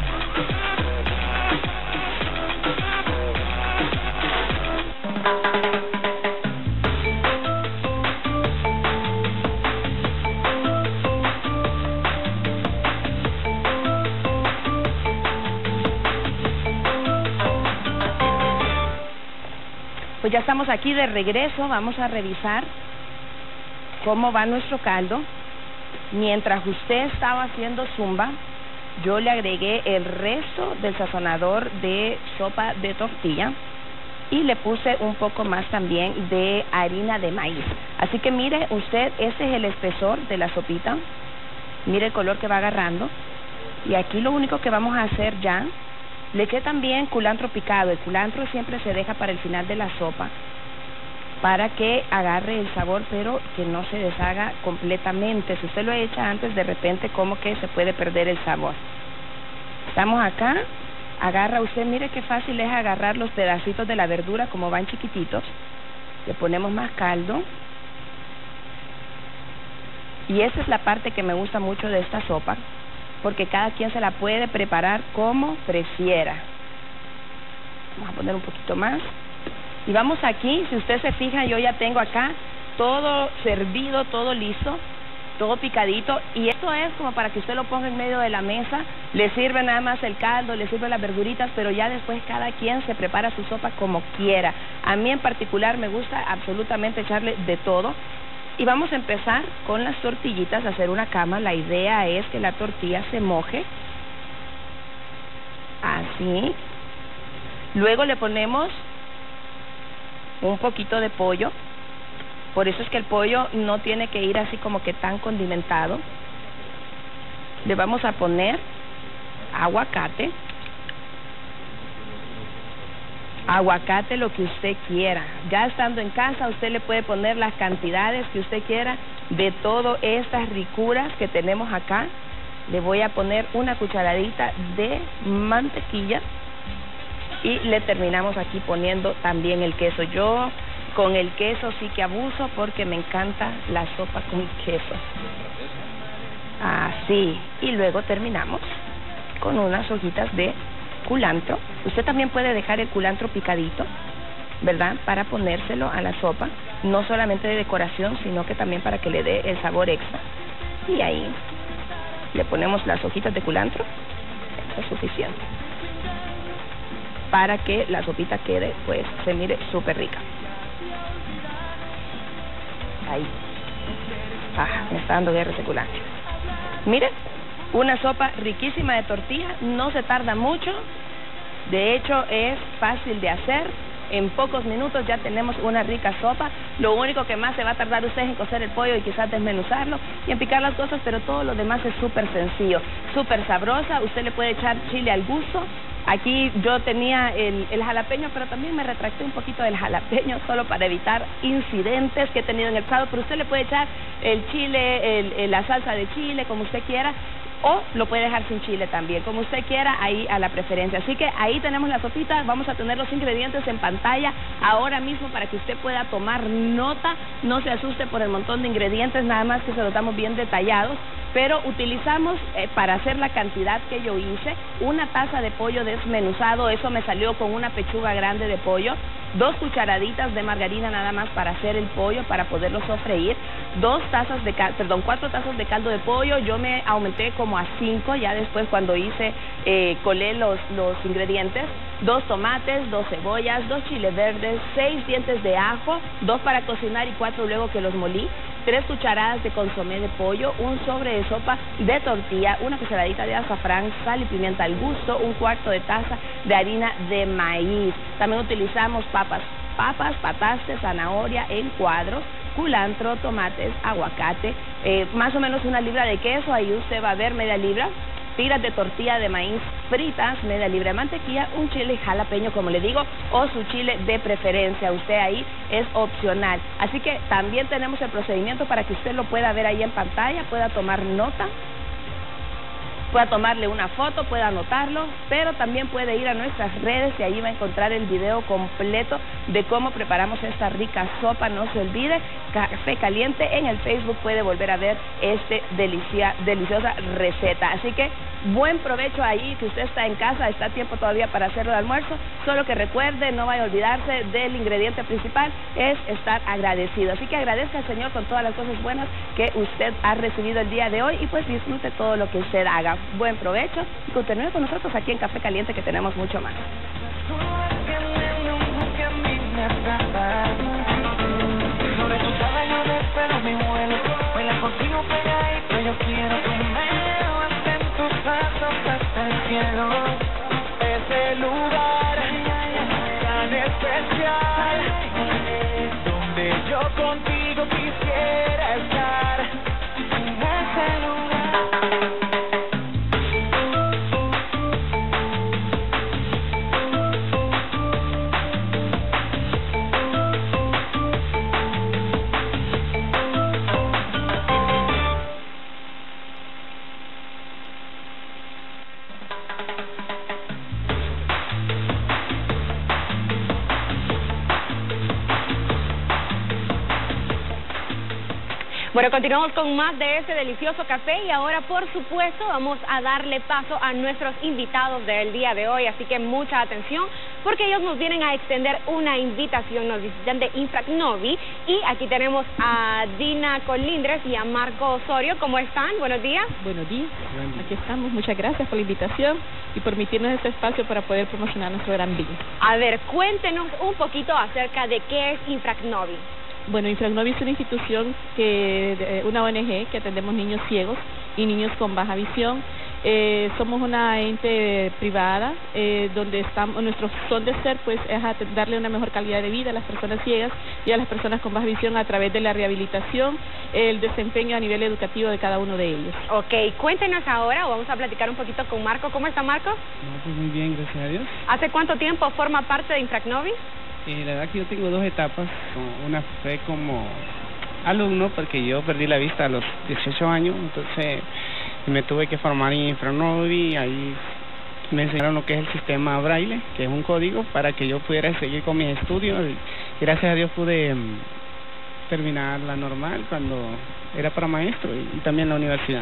Pues ya estamos aquí de regreso, vamos a revisar cómo va nuestro caldo. Mientras usted estaba haciendo zumba, yo le agregué el resto del sazonador de sopa de tortilla y le puse un poco más también de harina de maíz. Así que mire usted, este es el espesor de la sopita, mire el color que va agarrando. Y aquí lo único que vamos a hacer ya, le eché también culantro picado. El culantro siempre se deja para el final de la sopa para que agarre el sabor, pero que no se deshaga completamente. Si usted lo echa antes, de repente como que se puede perder el sabor. Estamos acá, agarra usted, mire qué fácil es agarrar los pedacitos de la verdura como van chiquititos. Le ponemos más caldo. Y esa es la parte que me gusta mucho de esta sopa, porque cada quien se la puede preparar como prefiera. Vamos a poner un poquito más. Y vamos aquí, si usted se fija, yo ya tengo acá todo servido, todo listo, todo picadito. Y esto es como para que usted lo ponga en medio de la mesa. Le sirve nada más el caldo, le sirve las verduritas, pero ya después cada quien se prepara su sopa como quiera. A mí en particular me gusta absolutamente echarle de todo. Y vamos a empezar con las tortillitas, a hacer una cama. La idea es que la tortilla se moje. Así. Luego le ponemos un poquito de pollo. Por eso es que el pollo no tiene que ir así como que tan condimentado. Le vamos a poner aguacate. Aguacate lo que usted quiera. Ya estando en casa, usted le puede poner las cantidades que usted quiera de todas estas ricuras que tenemos acá. Le voy a poner una cucharadita de mantequilla y le terminamos aquí poniendo también el queso. Yo con el queso sí que abuso porque me encanta la sopa con queso. Así. Y luego terminamos con unas hojitas de culantro. Usted también puede dejar el culantro picadito, ¿verdad? Para ponérselo a la sopa, no solamente de decoración, sino que también para que le dé el sabor extra. Y ahí le ponemos las hojitas de culantro, eso es suficiente, para que la sopita quede, pues, se mire súper rica. Ahí. Me está dando guerra ese culantro. Miren, una sopa riquísima de tortilla, no se tarda mucho, de hecho es fácil de hacer, en pocos minutos ya tenemos una rica sopa. Lo único que más se va a tardar usted es en cocer el pollo y quizás desmenuzarlo y en picar las cosas, pero todo lo demás es súper sencillo, súper sabrosa. Usted le puede echar chile al gusto. Aquí yo tenía el jalapeño, pero también me retracté un poquito del jalapeño solo para evitar incidentes que he tenido en el pasado, pero usted le puede echar el chile, la salsa de chile, como usted quiera, o lo puede dejar sin chile también, como usted quiera, ahí a la preferencia. Así que ahí tenemos la sopita, vamos a tener los ingredientes en pantalla ahora mismo para que usted pueda tomar nota, no se asuste por el montón de ingredientes, nada más que se los damos bien detallados, pero utilizamos para hacer la cantidad que yo hice, una taza de pollo desmenuzado, eso me salió con una pechuga grande de pollo, 2 cucharaditas de margarina nada más para hacer el pollo, para poderlo sofreír, 4 tazas de caldo de pollo, yo me aumenté como a 5 ya después cuando colé los ingredientes, 2 tomates, 2 cebollas, 2 chiles verdes, 6 dientes de ajo, 2 para cocinar y 4 luego que los molí, 3 cucharadas de consomé de pollo, un sobre de sopa de tortilla, una cucharadita de azafrán, sal y pimienta al gusto, 1/4 de taza de harina de maíz. También utilizamos papas, pataste, zanahoria en cuadros, culantro, tomates, aguacate, más o menos 1 libra de queso, ahí usted va a ver media libra, tiras de tortilla de maíz fritas, media libra de mantequilla, un chile jalapeño, como le digo, o su chile de preferencia, usted ahí es opcional. Así que también tenemos el procedimiento para que usted lo pueda ver ahí en pantalla, pueda tomar nota, pueda tomarle una foto, pueda anotarlo, pero también puede ir a nuestras redes y ahí va a encontrar el video completo de cómo preparamos esta rica sopa. No se olvide, Café Caliente en el Facebook puede volver a ver deliciosa receta. Así que buen provecho ahí, que usted está en casa, está a tiempo todavía para hacerlo de almuerzo, solo que recuerde, no vaya a olvidarse del ingrediente principal, es estar agradecido. Así que agradezca al Señor con todas las cosas buenas que usted ha recibido el día de hoy y pues disfrute todo lo que usted haga. Buen provecho y continúe con nosotros aquí en Café Caliente, que tenemos mucho más. Sobre tu cabello espero mi vuelo, baila contigo pegadito, yo quiero que me lleves en tus brazos hasta el cielo. Ese lugar tan especial, donde yo contigo quisiera estar, en ese lugar. Bueno, continuamos con más de este delicioso café y ahora, por supuesto, vamos a darle paso a nuestros invitados del día de hoy, así que mucha atención porque ellos nos vienen a extender una invitación, nos visitan de Infracnovi y aquí tenemos a Dina Colindres y a Marco Osorio. ¿Cómo están? Buenos días. Buenos días, aquí estamos, muchas gracias por la invitación y permitirnos este espacio para poder promocionar nuestro gran vino. A ver, cuéntenos un poquito acerca de qué es Infracnovi. Bueno, Infracnovi es una institución una ONG que atendemos niños ciegos y niños con baja visión. Somos una ente privada donde estamos, nuestro son de ser pues es darle una mejor calidad de vida a las personas ciegas y a las personas con baja visión a través de la rehabilitación, el desempeño a nivel educativo de cada uno de ellos. Ok, cuéntenos ahora, o vamos a platicar un poquito con Marco. ¿Cómo está, Marco? No, pues muy bien, gracias a Dios. ¿Hace cuánto tiempo forma parte de Infracnovi? La verdad que yo tengo dos etapas. Una fue como alumno, porque yo perdí la vista a los 18 años, entonces me tuve que formar en Infranovi. Ahí me enseñaron lo que es el sistema Braille, que es un código para que yo pudiera seguir con mis estudios. Y gracias a Dios pude terminar la normal cuando era para maestro y también la universidad.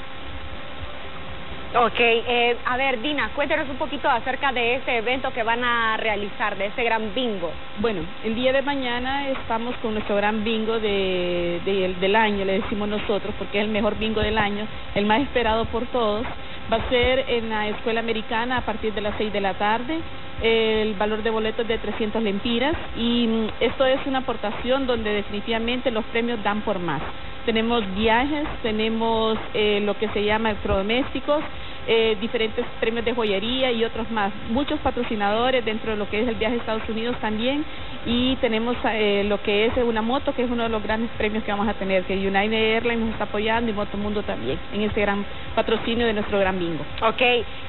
Ok, a ver, Dina, cuéntanos un poquito acerca de este evento que van a realizar, de ese gran bingo. Bueno, el día de mañana estamos con nuestro gran bingo del año, le decimos nosotros, porque es el mejor bingo del año, el más esperado por todos. Va a ser en la Escuela Americana a partir de las 6 de la tarde. El valor de boletos de 300 lempiras y esto es una aportación donde definitivamente los premios dan por más. Tenemos viajes, tenemos lo que se llama electrodomésticos, diferentes premios de joyería y otros más. Muchos patrocinadores dentro de lo que es el viaje a Estados Unidos también, y tenemos lo que es una moto, que es uno de los grandes premios que vamos a tener, que United Airlines nos está apoyando y Motomundo también, en este gran patrocinio de nuestro gran bingo. Ok,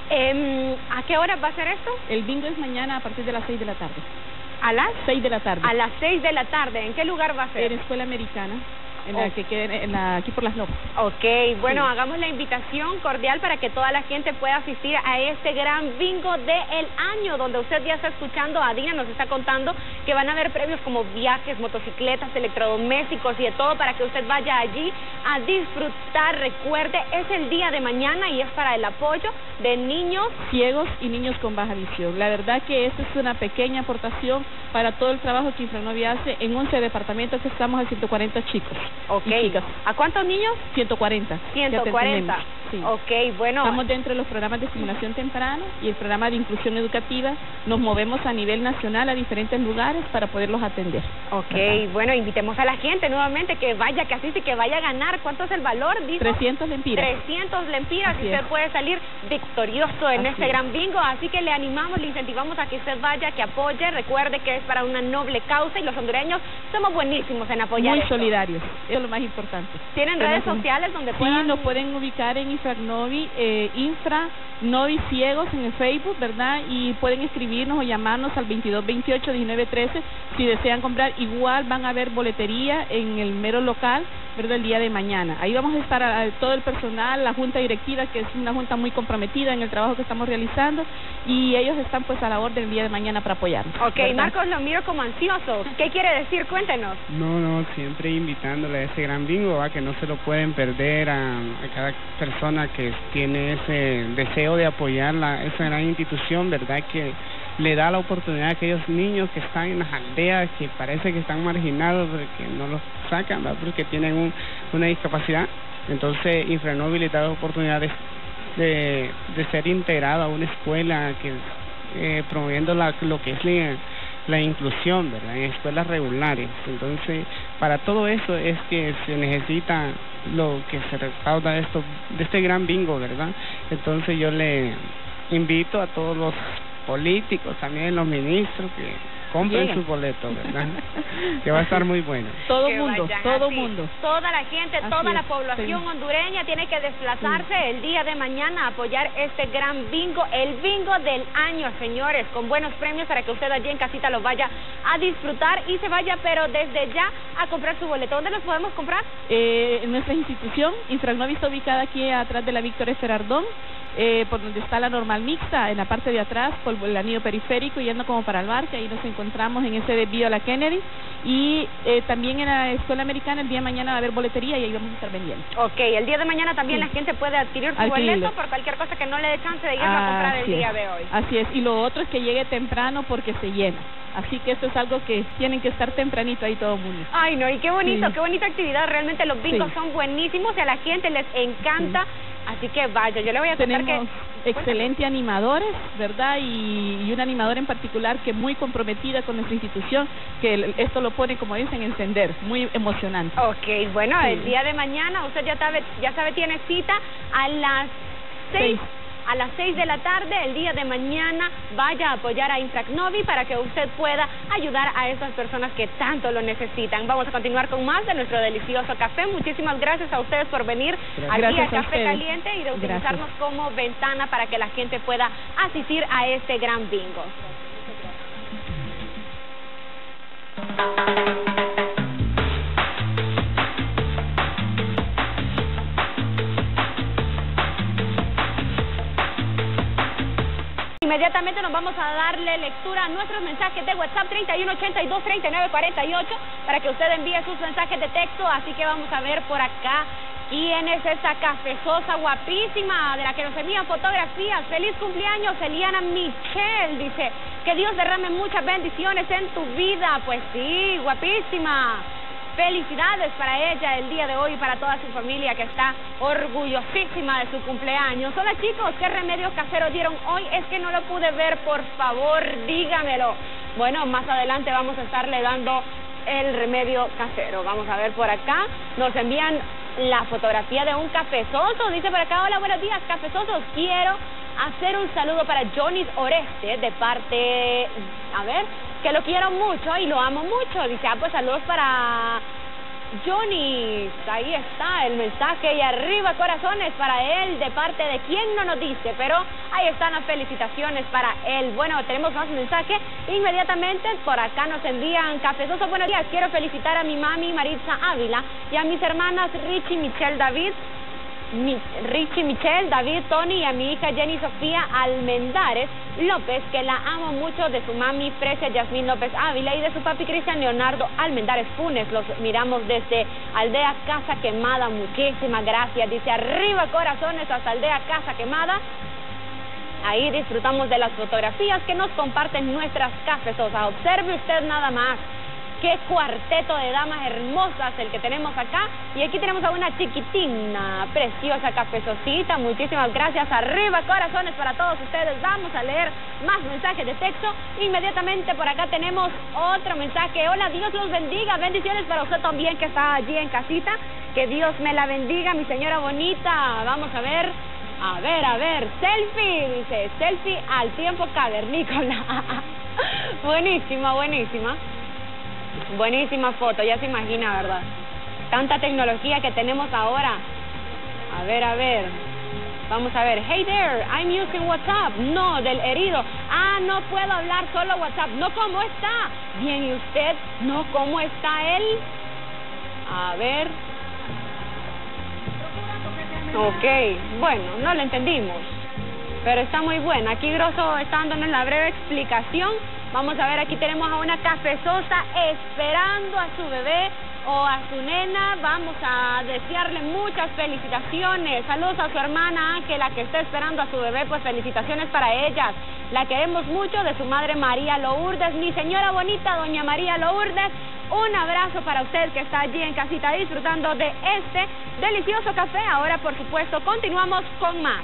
¿a qué hora va a ser esto? El bingo es mañana a partir de las 6 de la tarde. ¿A las? 6 de la tarde. A las 6 de la tarde. ¿En qué lugar va a ser? En la Escuela Americana. En la que queda aquí por Las Lobas. Ok, bueno, sí. Hagamos la invitación cordial para que toda la gente pueda asistir a este gran bingo del año, donde usted ya está escuchando a Dina, nos está contando que van a haber premios como viajes, motocicletas, electrodomésticos y de todo para que usted vaya allí a disfrutar. Recuerde, es el día de mañana y es para el apoyo de niños ciegos y niños con baja visión. La verdad que esta es una pequeña aportación para todo el trabajo que Infranovi hace en 11 departamentos, que estamos a 140 chicos. Ok, ¿a cuántos niños? 140. 140. Sí. Ok, bueno. Estamos dentro de los programas de estimulación temprana y el programa de inclusión educativa. Nos movemos a nivel nacional a diferentes lugares para poderlos atender. Ok, bueno, invitemos a la gente nuevamente que vaya, que asiste, que vaya a ganar. ¿Cuánto es el valor? Dijo 300 lempiras. 300 lempiras Así y usted es. puede salir victorioso en Así este es. gran bingo. Así que le animamos, le incentivamos a que usted vaya, que apoye. Recuerde que es para una noble causa y los hondureños somos buenísimos en apoyar. Muy esto. solidarios, eso es lo más importante. ¿Tienen redes sociales donde puedan? Sí, nos pueden ubicar en Infranovi, Infranovi Ciegos en el Facebook, ¿verdad? Y pueden escribirnos o llamarnos al 2228-1913 si desean comprar. Igual van a haber boletería en el mero local, ¿verdad? El día de mañana. Ahí vamos a estar todo el personal, la junta directiva, que es una junta muy comprometida en el trabajo que estamos realizando, y ellos están pues a la orden el día de mañana para apoyarnos. Ok, ¿verdad? Marcos, lo miro como ansioso. ¿Qué quiere decir? Cuéntenos. No, siempre invitándole a ese gran bingo, ¿va? Que no se lo pueden perder a cada persona que tiene ese deseo de apoyar esa gran institución, ¿verdad? Que le da la oportunidad a aquellos niños que están en las aldeas, que parece que están marginados, que no los sacan, ¿verdad? Porque tienen una discapacidad. Entonces Infranovi les da la oportunidad de ser integrado a una escuela que promoviendo lo que es la inclusión, ¿verdad? En escuelas regulares. Entonces, para todo eso es que se necesita lo que se recauda de este gran bingo, ¿verdad? Entonces yo le invito a todos los políticos, también los ministros, que compren sus boletos, ¿verdad? Que va a estar muy bueno. Todo Que mundo, vayan todo así. mundo. Toda la gente, Así toda la es, población sí. hondureña tiene que desplazarse el día de mañana a apoyar este gran bingo, el bingo del año, señores, con buenos premios para que usted allí en casita lo vaya a disfrutar y se vaya, pero desde ya a comprar su boleto. ¿Dónde los podemos comprar? En nuestra institución, Infranovi está ubicada aquí atrás de la Víctor Ferardón, por donde está la normal mixta, en la parte de atrás, por el anillo periférico, yendo como para el Barque. Ahí nos encontramos en ese desvío a la Kennedy, y también en la Escuela Americana el día de mañana va a haber boletería y ahí vamos a estar vendiendo. Ok, el día de mañana también Sí. la gente puede adquirir su Adquirirlo. boleto por cualquier cosa que no le dé chance de irlo a comprar el Así día es. de hoy. Así es, y lo otro es que llegue temprano porque se llena. Así que esto es algo que tienen que estar tempranito ahí todo el mundo. Ay, no, y qué bonito, Sí. qué bonita actividad. Realmente los bingos Sí. son buenísimos y a la gente les encanta. Así que vaya, yo le voy a contar Tenemos excelentes animadores, ¿verdad? Y una animadora en particular que muy comprometida con nuestra institución, que esto lo pone, como dicen, encender, muy emocionante. Ok, bueno, Sí. el día de mañana usted ya sabe, tiene cita a las 6. A las 6 de la tarde, el día de mañana, vaya a apoyar a Infracnovi para que usted pueda ayudar a esas personas que tanto lo necesitan. Vamos a continuar con más de nuestro delicioso café. Muchísimas gracias a ustedes por venir aquí a Café Caliente y de utilizarnos como ventana para que la gente pueda asistir a este gran bingo. Inmediatamente nos vamos a darle lectura a nuestros mensajes de WhatsApp 3182-3948 para que usted envíe sus mensajes de texto. Así que vamos a ver por acá quién es esta cafezosa guapísima de la que nos envían fotografías. Feliz cumpleaños, Eliana Michelle, dice que Dios derrame muchas bendiciones en tu vida. Pues sí, guapísima. Felicidades para ella el día de hoy y para toda su familia que está orgullosísima de su cumpleaños. Hola chicos, ¿qué remedios caseros dieron hoy? Es que no lo pude ver, por favor, dígamelo. Bueno, más adelante vamos a estarle dando el remedio casero. Vamos a ver por acá, nos envían la fotografía de un cafezoso. Dice por acá, hola, buenos días, cafezosos. Quiero hacer un saludo para Johnny Oreste de parte... A ver... que lo quiero mucho y lo amo mucho. Dice, pues saludos para Johnny. Ahí está el mensaje y arriba corazones para él de parte de quien no nos dice, pero ahí están las felicitaciones para él. Bueno, tenemos más mensajes. Inmediatamente por acá nos envían cafezosos. Buenos días, quiero felicitar a mi mami Maritza Ávila y a mis hermanas Richie, Michelle, David, Tony y a mi hija Jenny Sofía Almendares López, que la amo mucho, de su mami Precia Yasmín López Ávila y de su papi Cristian Leonardo Almendares Funes. Los miramos desde Aldea Casa Quemada. Muchísimas gracias. Dice, arriba corazones hasta Aldea Casa Quemada. Ahí disfrutamos de las fotografías que nos comparten nuestras cafezosas. Observe usted nada más. Qué cuarteto de damas hermosas el que tenemos acá. Y aquí tenemos a una chiquitina, preciosa cafezosita. Muchísimas gracias. Arriba corazones para todos ustedes. Vamos a leer más mensajes de texto. Inmediatamente por acá tenemos otro mensaje. Hola, Dios los bendiga. Bendiciones para usted también que está allí en casita. Que Dios me la bendiga, mi señora bonita. Vamos a ver. A ver. Selfie, dice. Selfie al tiempo cavernícola. Buenísima. Buenísima foto, ya se imagina, ¿verdad? Tanta tecnología que tenemos ahora. A ver. Vamos a ver. Hey there, I'm using WhatsApp. No, del herido. No puedo hablar, solo WhatsApp. No, ¿cómo está? Bien, ¿y usted? No, ¿cómo está él? A ver. Ok, bueno, no lo entendimos. Pero está muy buena. Aquí Grosso está dándonos la breve explicación. Vamos a ver, aquí tenemos a una cafezosa esperando a su bebé o a su nena. Vamos a desearle muchas felicitaciones. Saludos a su hermana Ángela, que está esperando a su bebé. Pues felicitaciones para ellas. La queremos mucho, de su madre María Lourdes. Mi señora bonita, doña María Lourdes, un abrazo para usted que está allí en casita disfrutando de este delicioso café. Ahora, por supuesto, continuamos con más.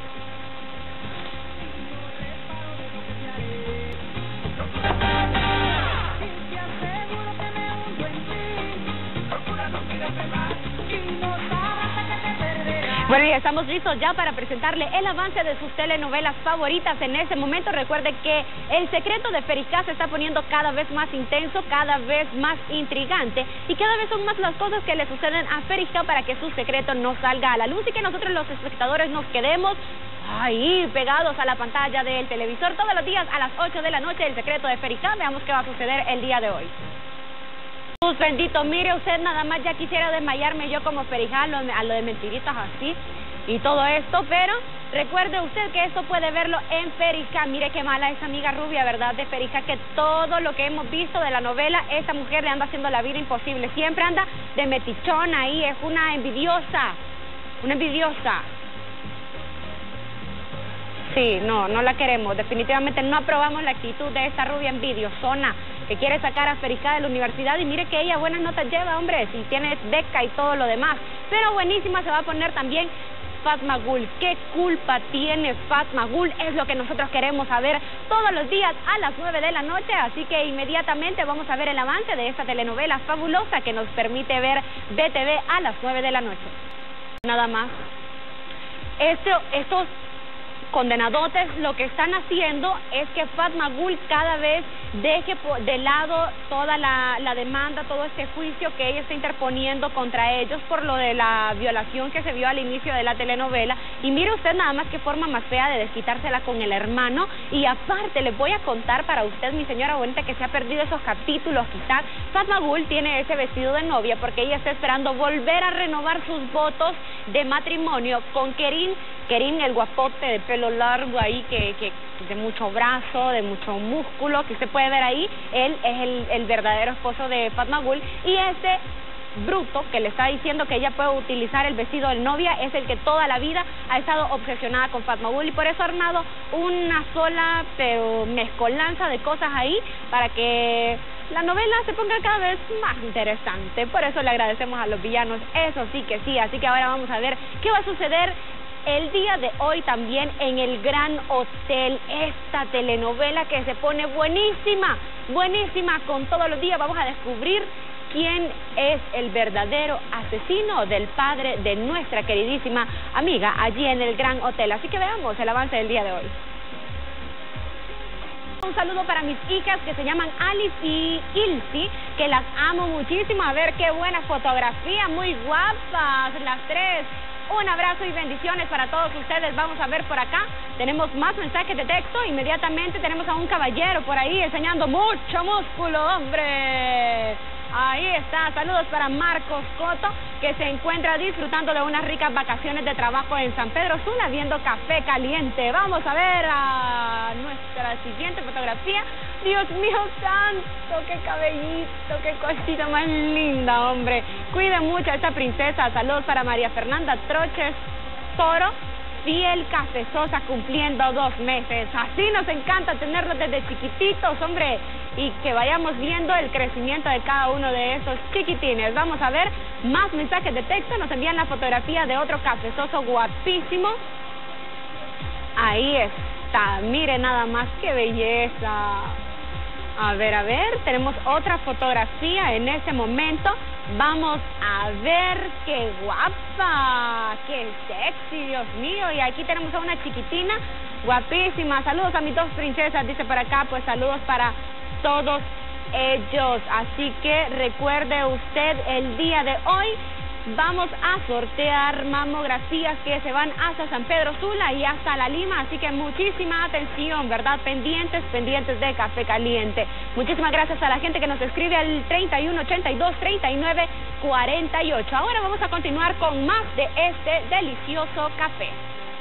Bueno, y estamos listos ya para presentarle el avance de sus telenovelas favoritas. En ese momento, recuerde que El Secreto de Ferica se está poniendo cada vez más intenso, cada vez más intrigante, y cada vez son más las cosas que le suceden a Ferica para que su secreto no salga a la luz y que nosotros los espectadores nos quedemos ahí pegados a la pantalla del televisor todos los días a las 8 de la noche. El Secreto de Ferica. Veamos qué va a suceder el día de hoy. Jesús bendito, mire usted, nada más ya quisiera desmayarme yo como Ferijá a lo de mentiritas así y todo esto, pero recuerde usted que esto puede verlo en Ferijá. Mire qué mala esa amiga rubia, ¿verdad? De Ferijá, que todo lo que hemos visto de la novela, esta mujer le anda haciendo la vida imposible, siempre anda de metichona ahí, es una envidiosa. Sí, no la queremos, definitivamente no aprobamos la actitud de esta rubia envidiosona que quiere sacar a Ferijá de la universidad. Y mire que ella buenas notas lleva, hombre, si tiene beca y todo lo demás. Pero buenísima se va a poner también Fatma Gul. ¿Qué culpa tiene Fatma Gul? Es lo que nosotros queremos saber todos los días a las 9 de la noche. Así que inmediatamente vamos a ver el avance de esta telenovela fabulosa que nos permite ver BTV a las 9 de la noche. Nada más. estos condenadotes lo que están haciendo es que Fatma Gul cada vez deje de lado toda la demanda, todo este juicio que ella está interponiendo contra ellos por lo de la violación que se vio al inicio de la telenovela. Y mire usted nada más qué forma más fea de desquitársela con el hermano. Y aparte les voy a contar para usted, mi señora bonita, que se ha perdido esos capítulos quizás. Fatma Gul tiene ese vestido de novia porque ella está esperando volver a renovar sus votos de matrimonio con Kerim, el guapote de pelo largo ahí, que de mucho brazo, de mucho músculo, que usted puede ver ahí. Él es el verdadero esposo de Fatma Gul, y este bruto que le está diciendo que ella puede utilizar el vestido de novia es el que toda la vida ha estado obsesionada con Fatma Gul, y por eso ha armado una sola pero mezcolanza de cosas ahí para que la novela se ponga cada vez más interesante. Por eso le agradecemos a los villanos, eso sí que sí. Así que ahora vamos a ver qué va a suceder el día de hoy también en el Gran Hotel, esta telenovela que se pone buenísima, buenísima con todos los días. Vamos a descubrir quién es el verdadero asesino del padre de nuestra queridísima amiga allí en el Gran Hotel. Así que veamos el avance del día de hoy. Un saludo para mis hijas que se llaman Alice y Ilsi, que las amo muchísimo. A ver qué buena fotografía, muy guapas las tres. Un abrazo y bendiciones para todos ustedes. Vamos a ver por acá, tenemos más mensajes de texto. Inmediatamente tenemos a un caballero por ahí enseñando mucho músculo, hombre. Ahí está, saludos para Marcos Coto, que se encuentra disfrutando de unas ricas vacaciones de trabajo en San Pedro Sula, viendo café caliente. Vamos a ver a nuestra siguiente fotografía. Dios mío santo, qué cabellito, qué cosita más linda, hombre. Cuide mucho a esta princesa. Saludos para María Fernanda Troches Toro, fiel cafezosa, cumpliendo 2 meses. Así nos encanta tenerlos desde chiquititos, hombre, y que vayamos viendo el crecimiento de cada uno de esos chiquitines. Vamos a ver más mensajes de texto. Nos envían la fotografía de otro cafezoso guapísimo. Ahí está, mire nada más qué belleza. A ver, tenemos otra fotografía en este momento. Vamos a ver qué guapa, qué sexy, Dios mío. Y aquí tenemos a una chiquitina guapísima. Saludos a mis 2 princesas, dice por acá. Pues saludos para todos ellos. Así que recuerde usted, el día de hoy vamos a sortear mamografías que se van hasta San Pedro Sula y hasta La Lima, así que muchísima atención, ¿verdad? Pendientes de café caliente. Muchísimas gracias a la gente que nos escribe al 3182-3948. Ahora vamos a continuar con más de este delicioso café.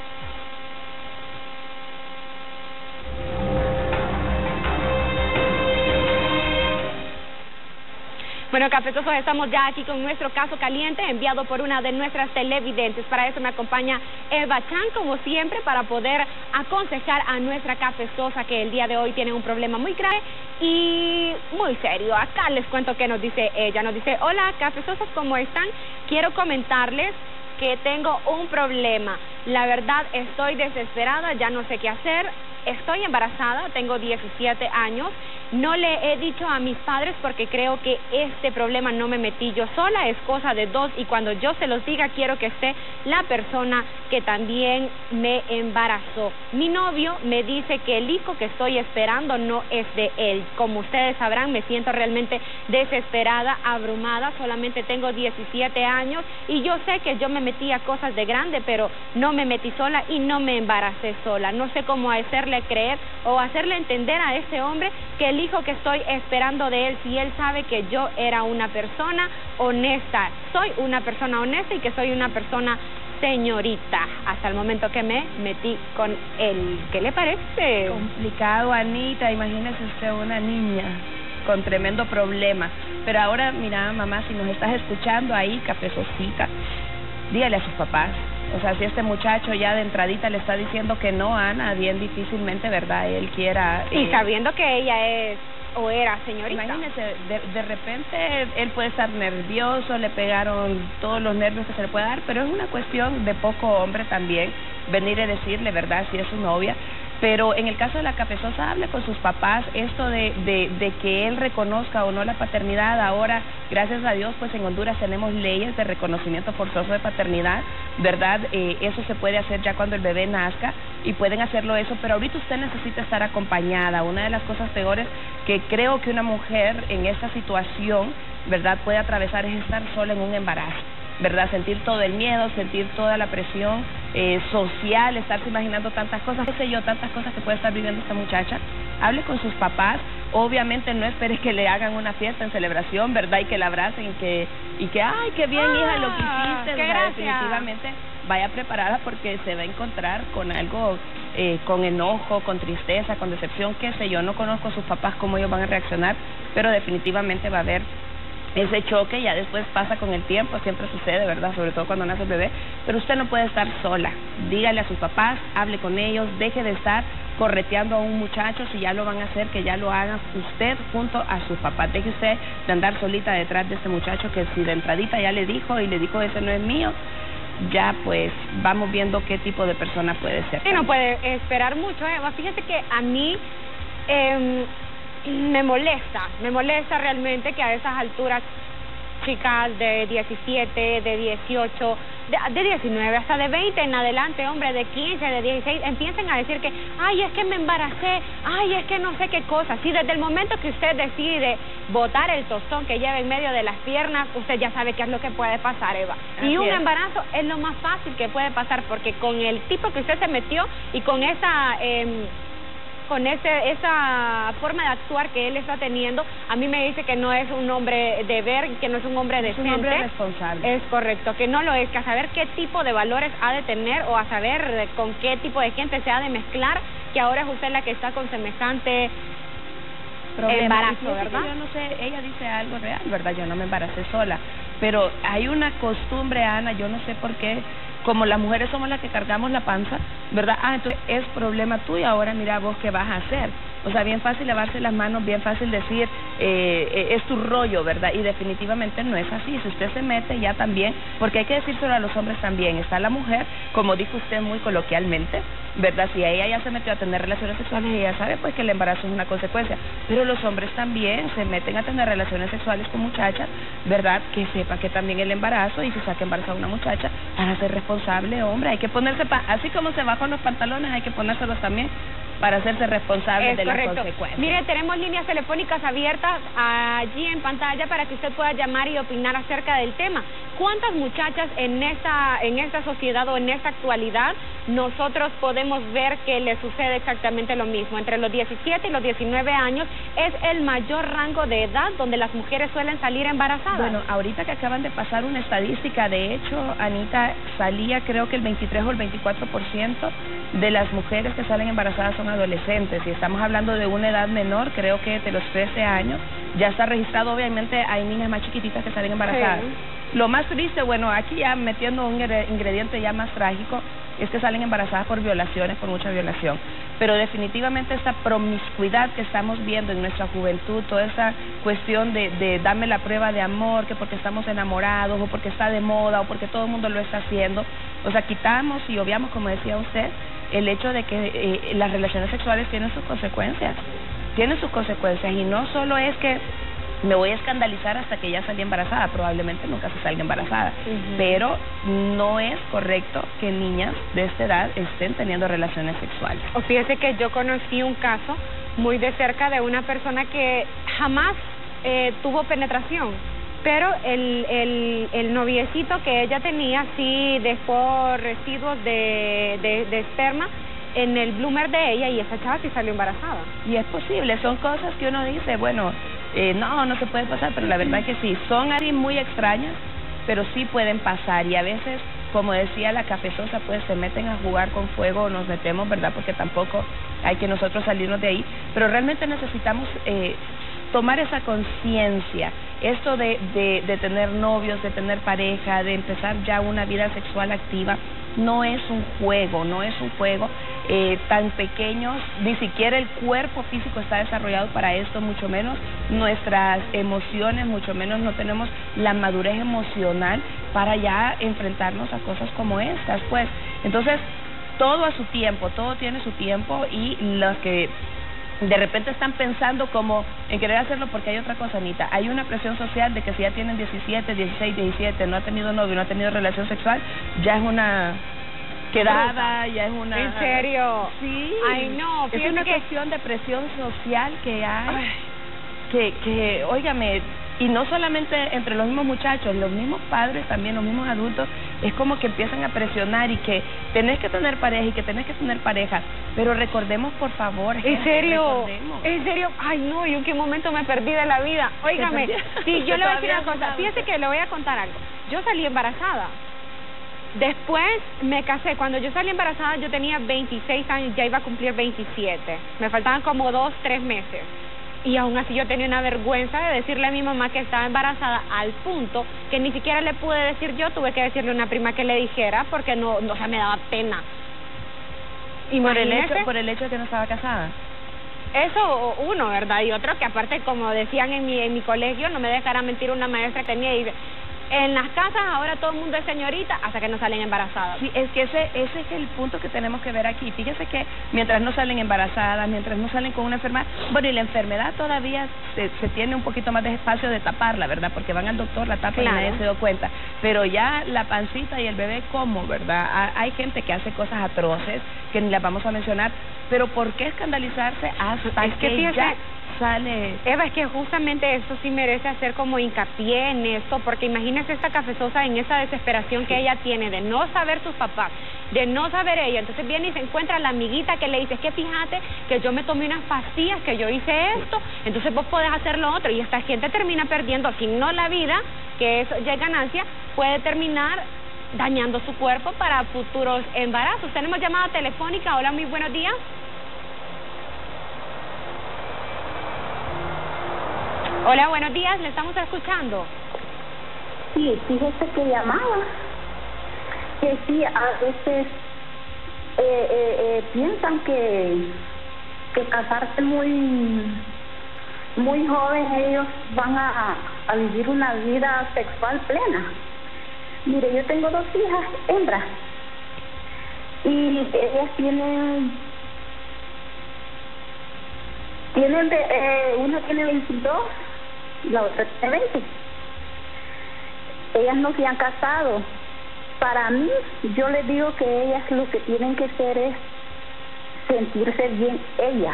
Bueno, cafezosos, estamos ya aquí con nuestro caso caliente enviado por una de nuestras televidentes. Para eso me acompaña Eva Chan, como siempre, para poder aconsejar a nuestra cafezosa que el día de hoy tiene un problema muy grave y muy serio. Acá les cuento qué nos dice ella. Nos dice: hola, cafezosas, ¿cómo están? Quiero comentarles que tengo un problema. La verdad, estoy desesperada, ya no sé qué hacer. Estoy embarazada, tengo 17 años. No le he dicho a mis padres porque creo que este problema no me metí yo sola, es cosa de 2, y cuando yo se los diga quiero que esté la persona que también me embarazó. Mi novio me dice que el hijo que estoy esperando no es de él. Como ustedes sabrán, me siento realmente desesperada, abrumada. Solamente tengo 17 años y yo sé que yo me metí a cosas de grande, pero no me metí sola y no me embaracé sola. No sé cómo hacerle creer o hacerle entender a este hombre que el hijo que estoy esperando de él, si él sabe que yo era una persona honesta, soy una persona honesta y que soy una persona señorita, hasta el momento que me metí con él. ¿Qué le parece? Complicado, Anita. Imagínese usted una niña con tremendo problema. Pero ahora, mira, mamá, si nos estás escuchando ahí, cafezosita, dígale a sus papás. O sea, si este muchacho ya de entradita le está diciendo que no, Ana, bien difícilmente, ¿verdad?, él quiera... Y sabiendo que ella es o era señorita. Imagínese, de repente él puede estar nervioso, le pegaron todos los nervios que se le puede dar, pero es una cuestión de poco hombre también venir a decirle, ¿verdad?, si es su novia, Pero en el caso de la cafezosa, hable con sus papás, esto de que él reconozca o no la paternidad. Ahora, gracias a Dios, pues en Honduras tenemos leyes de reconocimiento forzoso de paternidad, ¿verdad? Eso se puede hacer ya cuando el bebé nazca y pueden hacerlo eso, pero ahorita usted necesita estar acompañada. Una de las cosas peores que creo que una mujer en esta situación, ¿verdad?, puede atravesar es estar sola en un embarazo, ¿verdad? Sentir todo el miedo, sentir toda la presión social, estarse imaginando tantas cosas, qué sé yo, tantas cosas que puede estar viviendo esta muchacha. Hable con sus papás, obviamente no esperes que le hagan una fiesta en celebración, ¿verdad? Y que la abracen y que ay, qué bien, hija, lo que hiciste. Qué gracia. Definitivamente vaya preparada porque se va a encontrar con algo, con enojo, con tristeza, con decepción, qué sé yo. No conozco a sus papás cómo ellos van a reaccionar, pero definitivamente va a haber ese choque. Ya después pasa con el tiempo, siempre sucede, ¿verdad? Sobre todo cuando nace el bebé, pero usted no puede estar sola. Dígale a sus papás, hable con ellos, deje de estar correteando a un muchacho. Si ya lo van a hacer, que ya lo hagan usted junto a sus papás. Deje usted de andar solita detrás de este muchacho que si de entradita ya le dijo ese no es mío, ya pues vamos viendo qué tipo de persona puede ser. Sí, no puede esperar mucho, Eva. Fíjate que a mí me molesta realmente que a esas alturas chicas de 17, de 18, de 19, hasta de 20 en adelante, hombre, de 15, de 16, empiecen a decir que, ay, es que me embaracé, ay, es que no sé qué cosa. Si desde el momento que usted decide botar el tostón que lleva en medio de las piernas, usted ya sabe qué es lo que puede pasar, Eva. Y un embarazo es lo más fácil que puede pasar, porque con el tipo que usted se metió y con esa forma de actuar que él está teniendo, a mí me dice que no es un hombre de ver, que no es un hombre decente. Es un hombre responsable. Es correcto, que no lo es, que a saber qué tipo de valores ha de tener o a saber con qué tipo de gente se ha de mezclar, que ahora es usted la que está con semejante embarazo, ¿verdad? Yo no sé, ella dice algo real, ¿verdad? Yo no me embaracé sola, pero hay una costumbre, Ana, yo no sé por qué, como las mujeres somos las que cargamos la panza, ¿verdad? Entonces es problema tuyo, ahora mira vos qué vas a hacer. O sea, bien fácil lavarse las manos, bien fácil decir, es tu rollo, ¿verdad? Y definitivamente no es así. Si usted se mete ya también, porque hay que decírselo a los hombres también, está la mujer, como dijo usted muy coloquialmente, ¿verdad? Si ella ya se metió a tener relaciones sexuales, ella sabe pues que el embarazo es una consecuencia, pero los hombres también se meten a tener relaciones sexuales con muchachas, ¿verdad? Que sepa que también el embarazo, y si saca embarazada una muchacha, para ser responsable, hombre, hay que ponerse, así como se bajan los pantalones, hay que ponérselos también para hacerse responsable de las consecuencias. Mire, tenemos líneas telefónicas abiertas allí en pantalla para que usted pueda llamar y opinar acerca del tema. ¿Cuántas muchachas en esta sociedad o en esta actualidad nosotros podemos ver que le sucede exactamente lo mismo? Entre los 17 y los 19 años es el mayor rango de edad donde las mujeres suelen salir embarazadas. Bueno, ahorita que acaban de pasar una estadística, de hecho, Anita, salía creo que el 23 o el 24% de las mujeres que salen embarazadas son adolescentes, y estamos hablando de una edad menor, creo que de los 13 años, ya está registrado. Obviamente hay niñas más chiquititas que salen embarazadas. Sí. Lo más triste, bueno, aquí ya metiendo un ingrediente ya más trágico, es que salen embarazadas por violaciones, por mucha violación. Pero definitivamente esta promiscuidad que estamos viendo en nuestra juventud, toda esa cuestión de darme la prueba de amor, que porque estamos enamorados, o porque está de moda, o porque todo el mundo lo está haciendo, o sea, quitamos y obviamos, como decía usted, el hecho de que las relaciones sexuales tienen sus consecuencias, y no solo es que me voy a escandalizar hasta que ya salí embarazada, probablemente nunca se salga embarazada, pero no es correcto que niñas de esta edad estén teniendo relaciones sexuales. O fíjese que yo conocí un caso muy de cerca de una persona que jamás tuvo penetración, pero el noviecito que ella tenía sí dejó residuos de esperma en el bloomer de ella, y esa chava sí salió embarazada. Y es posible, son cosas que uno dice, bueno, no se puede pasar, pero la verdad es que sí, son así muy extrañas, pero sí pueden pasar, y a veces, como decía la cafezosa, pues se meten a jugar con fuego, nos metemos, ¿verdad? Porque tampoco hay que nosotros salirnos de ahí, pero realmente necesitamos tomar esa conciencia, esto de tener novios, de tener pareja, de empezar ya una vida sexual activa, no es un juego, tan pequeños, ni siquiera el cuerpo físico está desarrollado para esto, mucho menos nuestras emociones, mucho menos no tenemos la madurez emocional para ya enfrentarnos a cosas como estas, pues. Entonces, todo a su tiempo, todo tiene su tiempo, y los que de repente están pensando como en querer hacerlo porque hay otra cosa, Anita. Hay una presión social de que si ya tienen 17, 16, 17, no ha tenido novio, no ha tenido relación sexual, ya es una quedada, ya es una... ¿En serio? Sí. Ay, no, es una cuestión de presión social que hay, que, óigame, y no solamente entre los mismos muchachos, los mismos padres también, los mismos adultos, es como que empiezan a presionar y que tenés que tener pareja y que tenés que tener pareja, pero recordemos, por favor, gente, ¿En serio? recordemos. ¿En serio? Ay, no, ¿y en qué momento me perdí de la vida? Óigame, sí, yo le voy a decir una cosa, fíjese que le voy a contar algo. Yo salí embarazada. Después me casé. Cuando yo salí embarazada yo tenía 26 años, ya iba a cumplir 27. Me faltaban como 2, 3 meses. Y aún así yo tenía una vergüenza de decirle a mi mamá que estaba embarazada, al punto que ni siquiera le pude decir yo, tuve que decirle a una prima que le dijera porque no, o sea, me daba pena. ¿Y por el hecho de que no estaba casada? Eso uno, ¿verdad? Y otro que aparte, como decían en mi colegio, no me dejará mentir una maestra que tenía, y dice, en las casas ahora todo el mundo es señorita hasta que no salen embarazadas. Sí, es que ese es el punto que tenemos que ver aquí. Fíjese que mientras no salen embarazadas, mientras no salen con una enfermedad, bueno, y la enfermedad todavía se tiene un poquito más de espacio de taparla, ¿verdad? Porque van al doctor, la tapan, claro, y nadie se da cuenta. Pero ya la pancita y el bebé, ¿cómo, verdad? Hay gente que hace cosas atroces que ni las vamos a mencionar, pero ¿por qué escandalizarse hasta que ya sale? Eva, es que justamente esto sí merece hacer como hincapié en esto, porque imagínese esta cafezosa en esa desesperación que ella tiene de no saber sus papás, de no saber ella, entonces viene y se encuentra la amiguita que le dice, es que fíjate que yo me tomé unas pastillas, que yo hice esto, entonces vos podés hacer lo otro, y esta gente termina perdiendo, si no la vida, que eso ya es ganancia, puede terminar dañando su cuerpo para futuros embarazos. Tenemos llamada telefónica. Hola, muy buenos días. Hola, buenos días, le estamos escuchando. Sí, fíjese que llamaba, que sí, a veces piensan que casarse muy joven ellos van a vivir una vida sexual plena. Mire, yo tengo 2 hijas hembras y ellas tienen una tiene 22, la otra tiene 20. Ellas no se han casado. Para mí, yo les digo que ellas lo que tienen que hacer es sentirse bien ellas.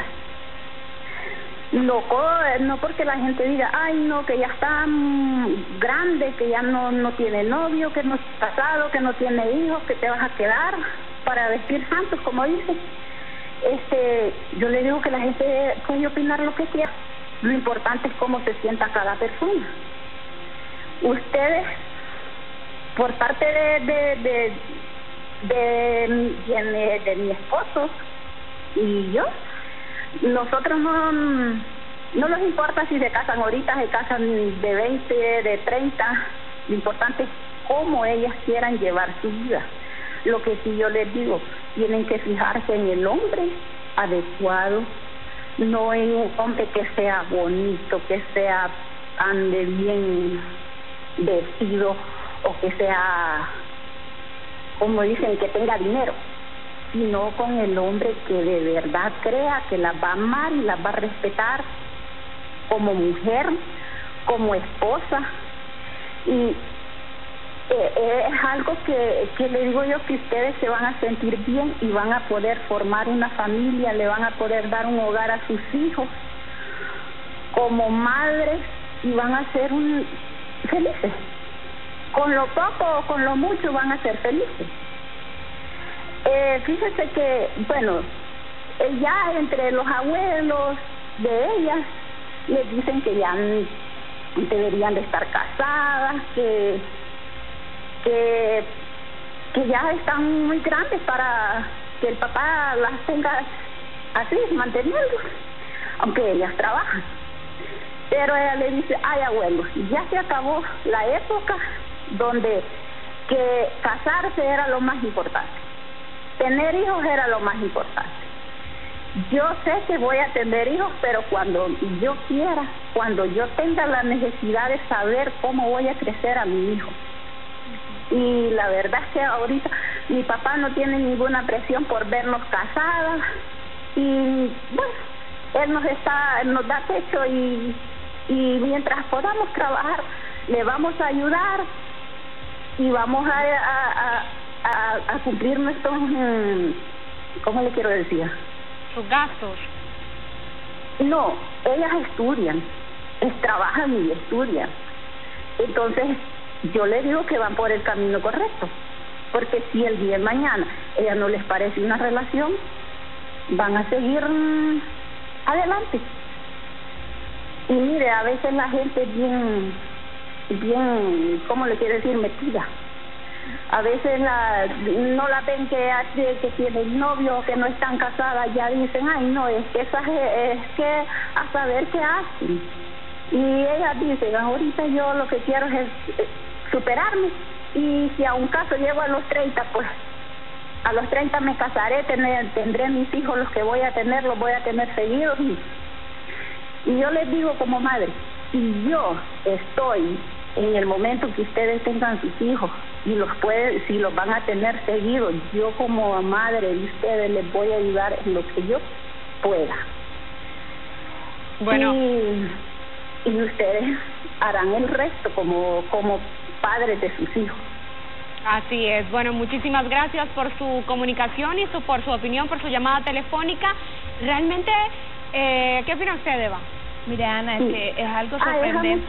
No porque la gente diga, ay no, que ya está grande, que ya no tiene novio, que no está casado, que no tiene hijos, que te vas a quedar para vestir santos, como dicen. Yo le digo que la gente puede opinar lo que quiera. Lo importante es cómo se sienta cada persona. Ustedes, por parte de mi esposo y yo, nosotros no nos importa si se casan ahorita, se casan de 20, de 30. Lo importante es cómo ellas quieran llevar su vida. Lo que sí yo les digo, tienen que fijarse en el hombre adecuado, no en un hombre que sea bonito, que sea ande bien vestido o que sea, como dicen, que tenga dinero, sino con el hombre que de verdad crea que las va a amar y las va a respetar como mujer, como esposa. Y es algo que le digo yo, que ustedes se van a sentir bien y van a poder formar una familia, le van a poder dar un hogar a sus hijos como madres y van a ser felices. Con lo poco o con lo mucho van a ser felices. Fíjese que, bueno, ya entre los abuelos de ellas les dicen que ya deberían de estar casadas, que ya están muy grandes para que el papá las tenga así, manteniendo, aunque ellas trabajan. Pero ella le dice, ay abuelo, ya se acabó la época donde que casarse era lo más importante, tener hijos era lo más importante. Yo sé que voy a tener hijos, pero cuando yo quiera, cuando yo tenga la necesidad de saber cómo voy a crecer a mi hijo. Y la verdad es que ahorita Mi papá no tiene ninguna presión por vernos casadas y bueno, él nos da techo y mientras podamos trabajar le vamos a ayudar y vamos a cumplir nuestros, ¿cómo le quiero decir? Sus gastos. No, ellas estudian, trabajan y estudian. Entonces, yo le digo que van por el camino correcto, porque si el día de mañana a ella no les parece una relación, van a seguir adelante. Y mire, a veces la gente es bien, ¿cómo le quiero decir? Metida. A veces no la ven que tienen novio, que no están casadas, ya dicen, ay no, es que a saber qué hacen. Y ellas dicen, ahorita yo lo que quiero es superarme, y si a un caso llego a los 30, pues a los 30 me casaré, tendré mis hijos, los que voy a tener, los voy a tener seguidos. Y yo les digo como madre, si yo estoy en el momento que ustedes tengan sus hijos y si los van a tener seguidos, yo como madre de ustedes les voy a ayudar en lo que yo pueda. Bueno. Y ustedes harán el resto como padres de sus hijos. Así es. Bueno, muchísimas gracias por su comunicación y por su opinión, por su llamada telefónica. Realmente, ¿qué opina usted, Eva? Mire, Ana, es que es algo sorprendente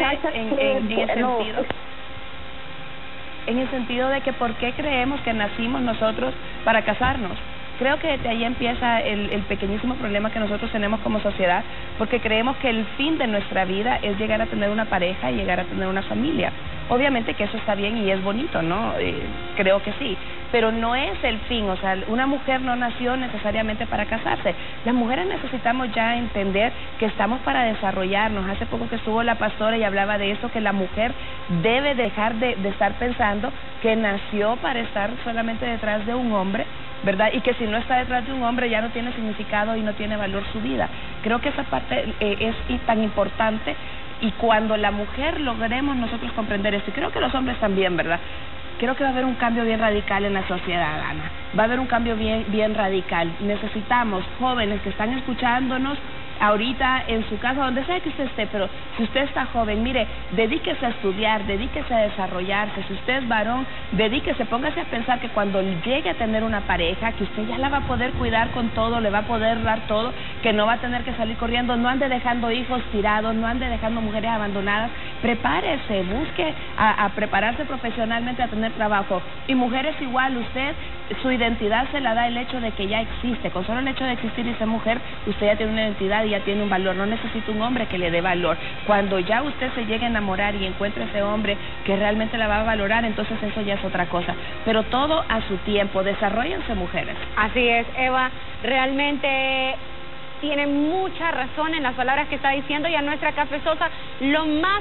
en el sentido de que ¿por qué creemos que nacimos nosotros para casarnos? Creo que de ahí empieza el pequeñísimo problema que nosotros tenemos como sociedad, porque creemos que el fin de nuestra vida es llegar a tener una pareja y llegar a tener una familia. Obviamente que eso está bien y es bonito, ¿no? Creo que sí, pero no es el fin. O sea, una mujer no nació necesariamente para casarse. Las mujeres necesitamos ya entender que estamos para desarrollarnos. Hace poco que estuvo la pastora y hablaba de eso, que la mujer debe dejar de estar pensando que nació para estar solamente detrás de un hombre, ¿verdad? Y que si no está detrás de un hombre ya no tiene significado y no tiene valor su vida. Creo que esa parte es tan importante, y cuando la mujer logremos nosotros comprender esto, y creo que los hombres también, ¿verdad? Creo que va a haber un cambio bien radical en la sociedad, Ana. Va a haber un cambio bien radical. Necesitamos jóvenes que están escuchándonos ahorita en su casa, donde sea que usted esté, pero si usted está joven, mire, dedíquese a estudiar, dedíquese a desarrollarse. Si usted es varón, dedíquese, póngase a pensar que cuando llegue a tener una pareja, que usted ya la va a poder cuidar con todo, le va a poder dar todo, que no va a tener que salir corriendo, no ande dejando hijos tirados, no ande dejando mujeres abandonadas. Prepárese, busque a prepararse profesionalmente, a tener trabajo. Y mujeres igual, usted, su identidad se la da el hecho de que ya existe. Con solo el hecho de existir y ser mujer, usted ya tiene una identidad y ya tiene un valor. No necesita un hombre que le dé valor. Cuando ya usted se llegue a enamorar y encuentre ese hombre que realmente la va a valorar, entonces eso ya es otra cosa. Pero todo a su tiempo. Desarróllense, mujeres. Así es, Eva. Realmente tiene mucha razón en las palabras que está diciendo, y a nuestra cafezosa, lo más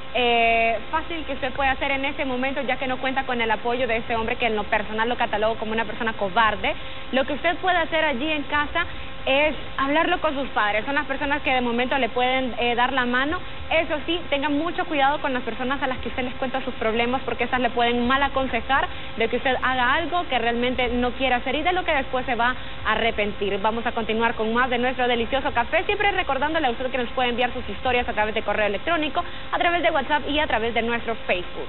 fácil que usted puede hacer en ese momento, ya que no cuenta con el apoyo de ese hombre que en lo personal lo catalogo como una persona cobarde, lo que usted puede hacer allí en casa es hablarlo con sus padres. Son las personas que de momento le pueden dar la mano. Eso sí, tengan mucho cuidado con las personas a las que usted les cuenta sus problemas, porque esas le pueden mal aconsejar de que usted haga algo que realmente no quiere hacer y de lo que después se va a arrepentir. Vamos a continuar con más de nuestro delicioso café, siempre recordándole a usted que nos puede enviar sus historias a través de correo electrónico, a través de WhatsApp y a través de nuestro Facebook.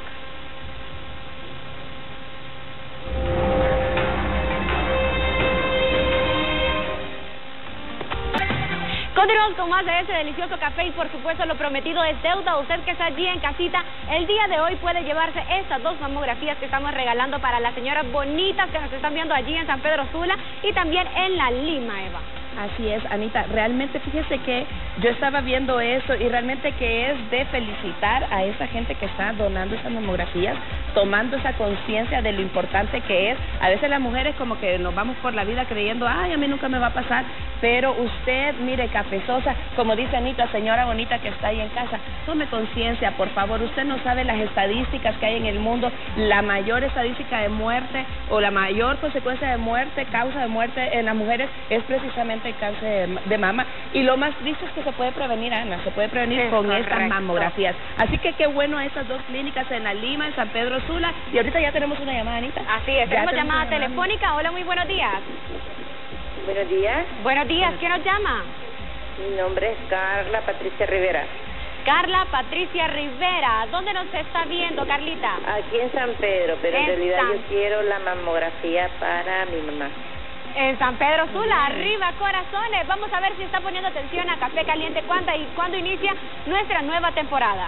Continuamos con más de ese delicioso café y por supuesto lo prometido es deuda. Usted que está allí en casita, el día de hoy puede llevarse estas 2 mamografías que estamos regalando para las señoras bonitas que nos están viendo allí en San Pedro Sula y también en La Lima, Eva. Así es, Anita, realmente fíjese que yo estaba viendo eso y realmente que es de felicitar a esa gente que está donando esas mamografías, tomando esa conciencia de lo importante que es. A veces las mujeres como que nos vamos por la vida creyendo, ay, a mí nunca me va a pasar, pero usted, mire, cafezosa, como dice Anita, señora bonita que está ahí en casa, tome conciencia, por favor. Usted no sabe las estadísticas que hay en el mundo. La mayor estadística de muerte o la mayor consecuencia de muerte, causa de muerte en las mujeres es precisamente tratamiento de cáncer de mama. Y lo más triste es que se puede prevenir, Ana, se puede prevenir con estas mamografías. Así que qué bueno a estas dos clínicas en La Lima, en San Pedro Sula. Y ahorita ya tenemos una llamada, Anita. Así es, tenemos llamada telefónica. Hola, muy buenos días. Buenos días. Buenos días, ¿quién nos llama? Mi nombre es Carla Patricia Rivera. Carla Patricia Rivera, ¿dónde nos está viendo, Carlita? Aquí en San Pedro, pero en realidad yo quiero la mamografía para mi mamá. En San Pedro Sula, arriba corazones. Vamos a ver si está poniendo atención a Café Caliente cuándo inicia nuestra nueva temporada.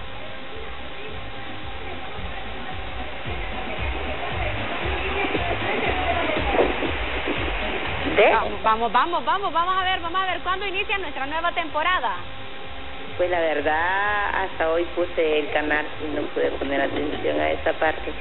Vamos a ver cuándo inicia nuestra nueva temporada. Pues la verdad, hasta hoy puse el canal y no pude poner atención a esa parte.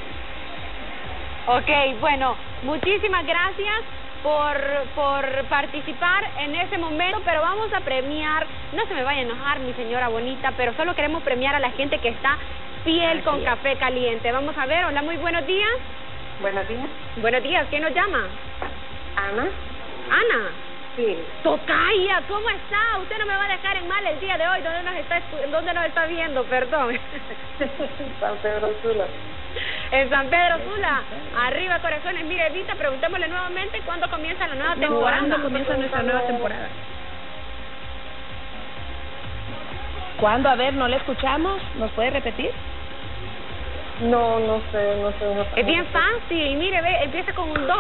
Ok, bueno, muchísimas gracias por participar en ese momento, pero vamos a premiar, no se me vaya a enojar mi señora bonita, pero solo queremos premiar a la gente que está fiel con Café Caliente. Vamos a ver, hola, muy buenos días. Buenos días. Buenos días, ¿quién nos llama? Ana. Ana. Sí. Tocaya, ¿cómo está? Usted no me va a dejar en mal el día de hoy. ¿Dónde nos está viendo? Perdón. San Pedro Sula. En San Pedro Sula. Arriba, corazones. Mire, Evita, preguntémosle nuevamente cuándo comienza la nueva temporada. ¿Cuándo comienza nuestra nueva temporada? ¿Cuándo? A ver, ¿no le escuchamos? ¿Nos puede repetir? No sé. Es bien fácil. Mire, ve, empieza con un 2.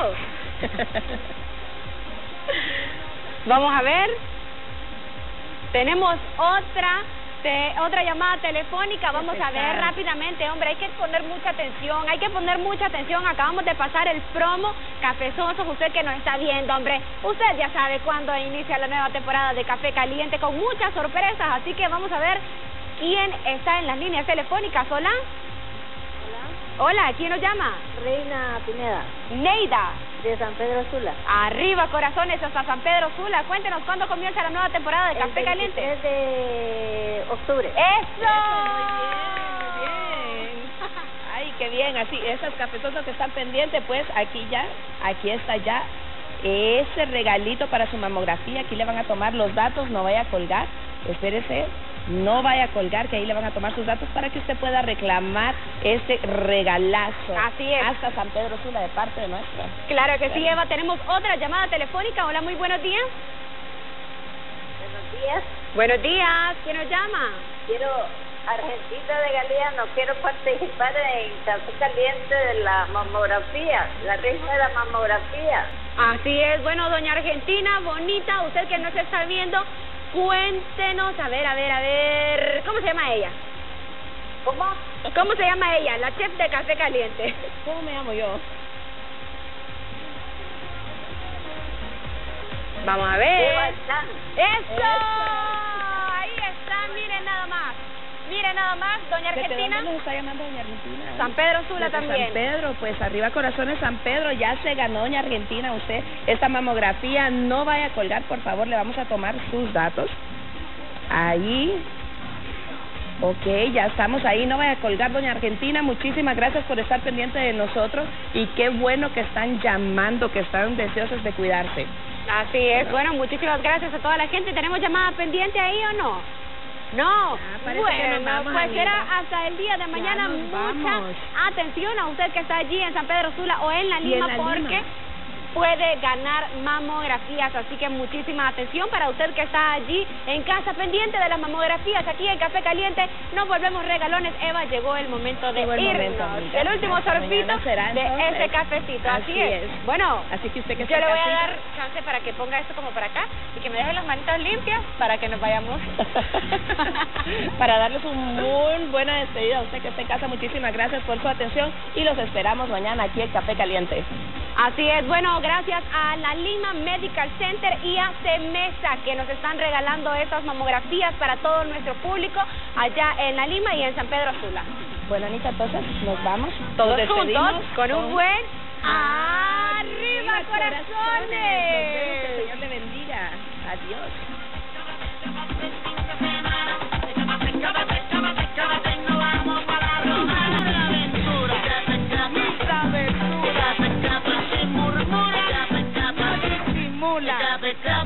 Vamos a ver. Tenemos otra llamada telefónica. Vamos a ver rápidamente, hombre, hay que poner mucha atención, Acabamos de pasar el promo Cafezosos. Usted que nos está viendo, hombre, usted ya sabe cuándo inicia la nueva temporada de Café Caliente con muchas sorpresas, así que vamos a ver quién está en las líneas telefónicas. Hola. Hola, ¿quién nos llama? Reina Pineda. Neida. De San Pedro Sula. Arriba, corazones, hasta San Pedro Sula. Cuéntenos cuándo comienza la nueva temporada de Café Caliente. El 23 de octubre. ¡Eso! Muy bien. Ay, qué bien. Así, esas cafetosas que están pendientes, pues aquí está ya ese regalito para su mamografía. Aquí le van a tomar los datos, no vaya a colgar. Espérese. No vaya a colgar, que ahí le van a tomar sus datos para que usted pueda reclamar este regalazo. Así es. Hasta San Pedro Sula de parte de nuestra. Claro que sí, Eva. Tenemos otra llamada telefónica. Hola, muy buenos días. Buenos días. Buenos días. ¿Quién nos llama? Quiero Argentina de Galeano. Quiero participar en Café Caliente de la mamografía, la reina de la mamografía. Así es. Bueno, doña Argentina, bonita, usted que nos está viendo, cuéntenos, a ver, ¿cómo se llama ella? ¿Cómo se llama ella? La chef de Café Caliente. ¿Cómo me llamo yo? Vamos a ver. ¡Eso! Ahí está, miren nada más, doña Argentina. ¿De dónde nos está llamando doña Argentina? San Pedro Sula Desde también. San Pedro, pues arriba corazones San Pedro, ya se ganó doña Argentina usted esta mamografía. No vaya a colgar, por favor, le vamos a tomar sus datos. Ahí. Ok, ya estamos ahí, no vaya a colgar, doña Argentina. Muchísimas gracias por estar pendiente de nosotros y qué bueno que están llamando, que están deseosos de cuidarse. Así es, bueno, muchísimas gracias a toda la gente. ¿Tenemos llamada pendiente ahí o no? No, bueno, pues será hasta el día de mañana. Mucha atención a usted que está allí en San Pedro Sula o en La Lima, porque puede ganar mamografías, así que muchísima atención para usted que está allí en casa pendiente de las mamografías. Aquí en Café Caliente nos volvemos regalones. Eva, llegó el momento de irnos. El último sorbito de ese cafecito. Así es. Bueno, así que usted que yo le voy a dar chance para que ponga esto como para acá y que me deje las manitas limpias para que nos vayamos. Para darles un muy buena despedida a usted que está en casa. Muchísimas gracias por su atención y los esperamos mañana aquí en Café Caliente. Así es, bueno, gracias a La Lima Medical Center y a CEMESA que nos están regalando estas mamografías para todo nuestro público allá en La Lima y en San Pedro Sula. Bueno, Anita, entonces nos vamos. Todos juntos con un buen arriba, corazones. Que el Señor le bendiga. Adiós. Simula.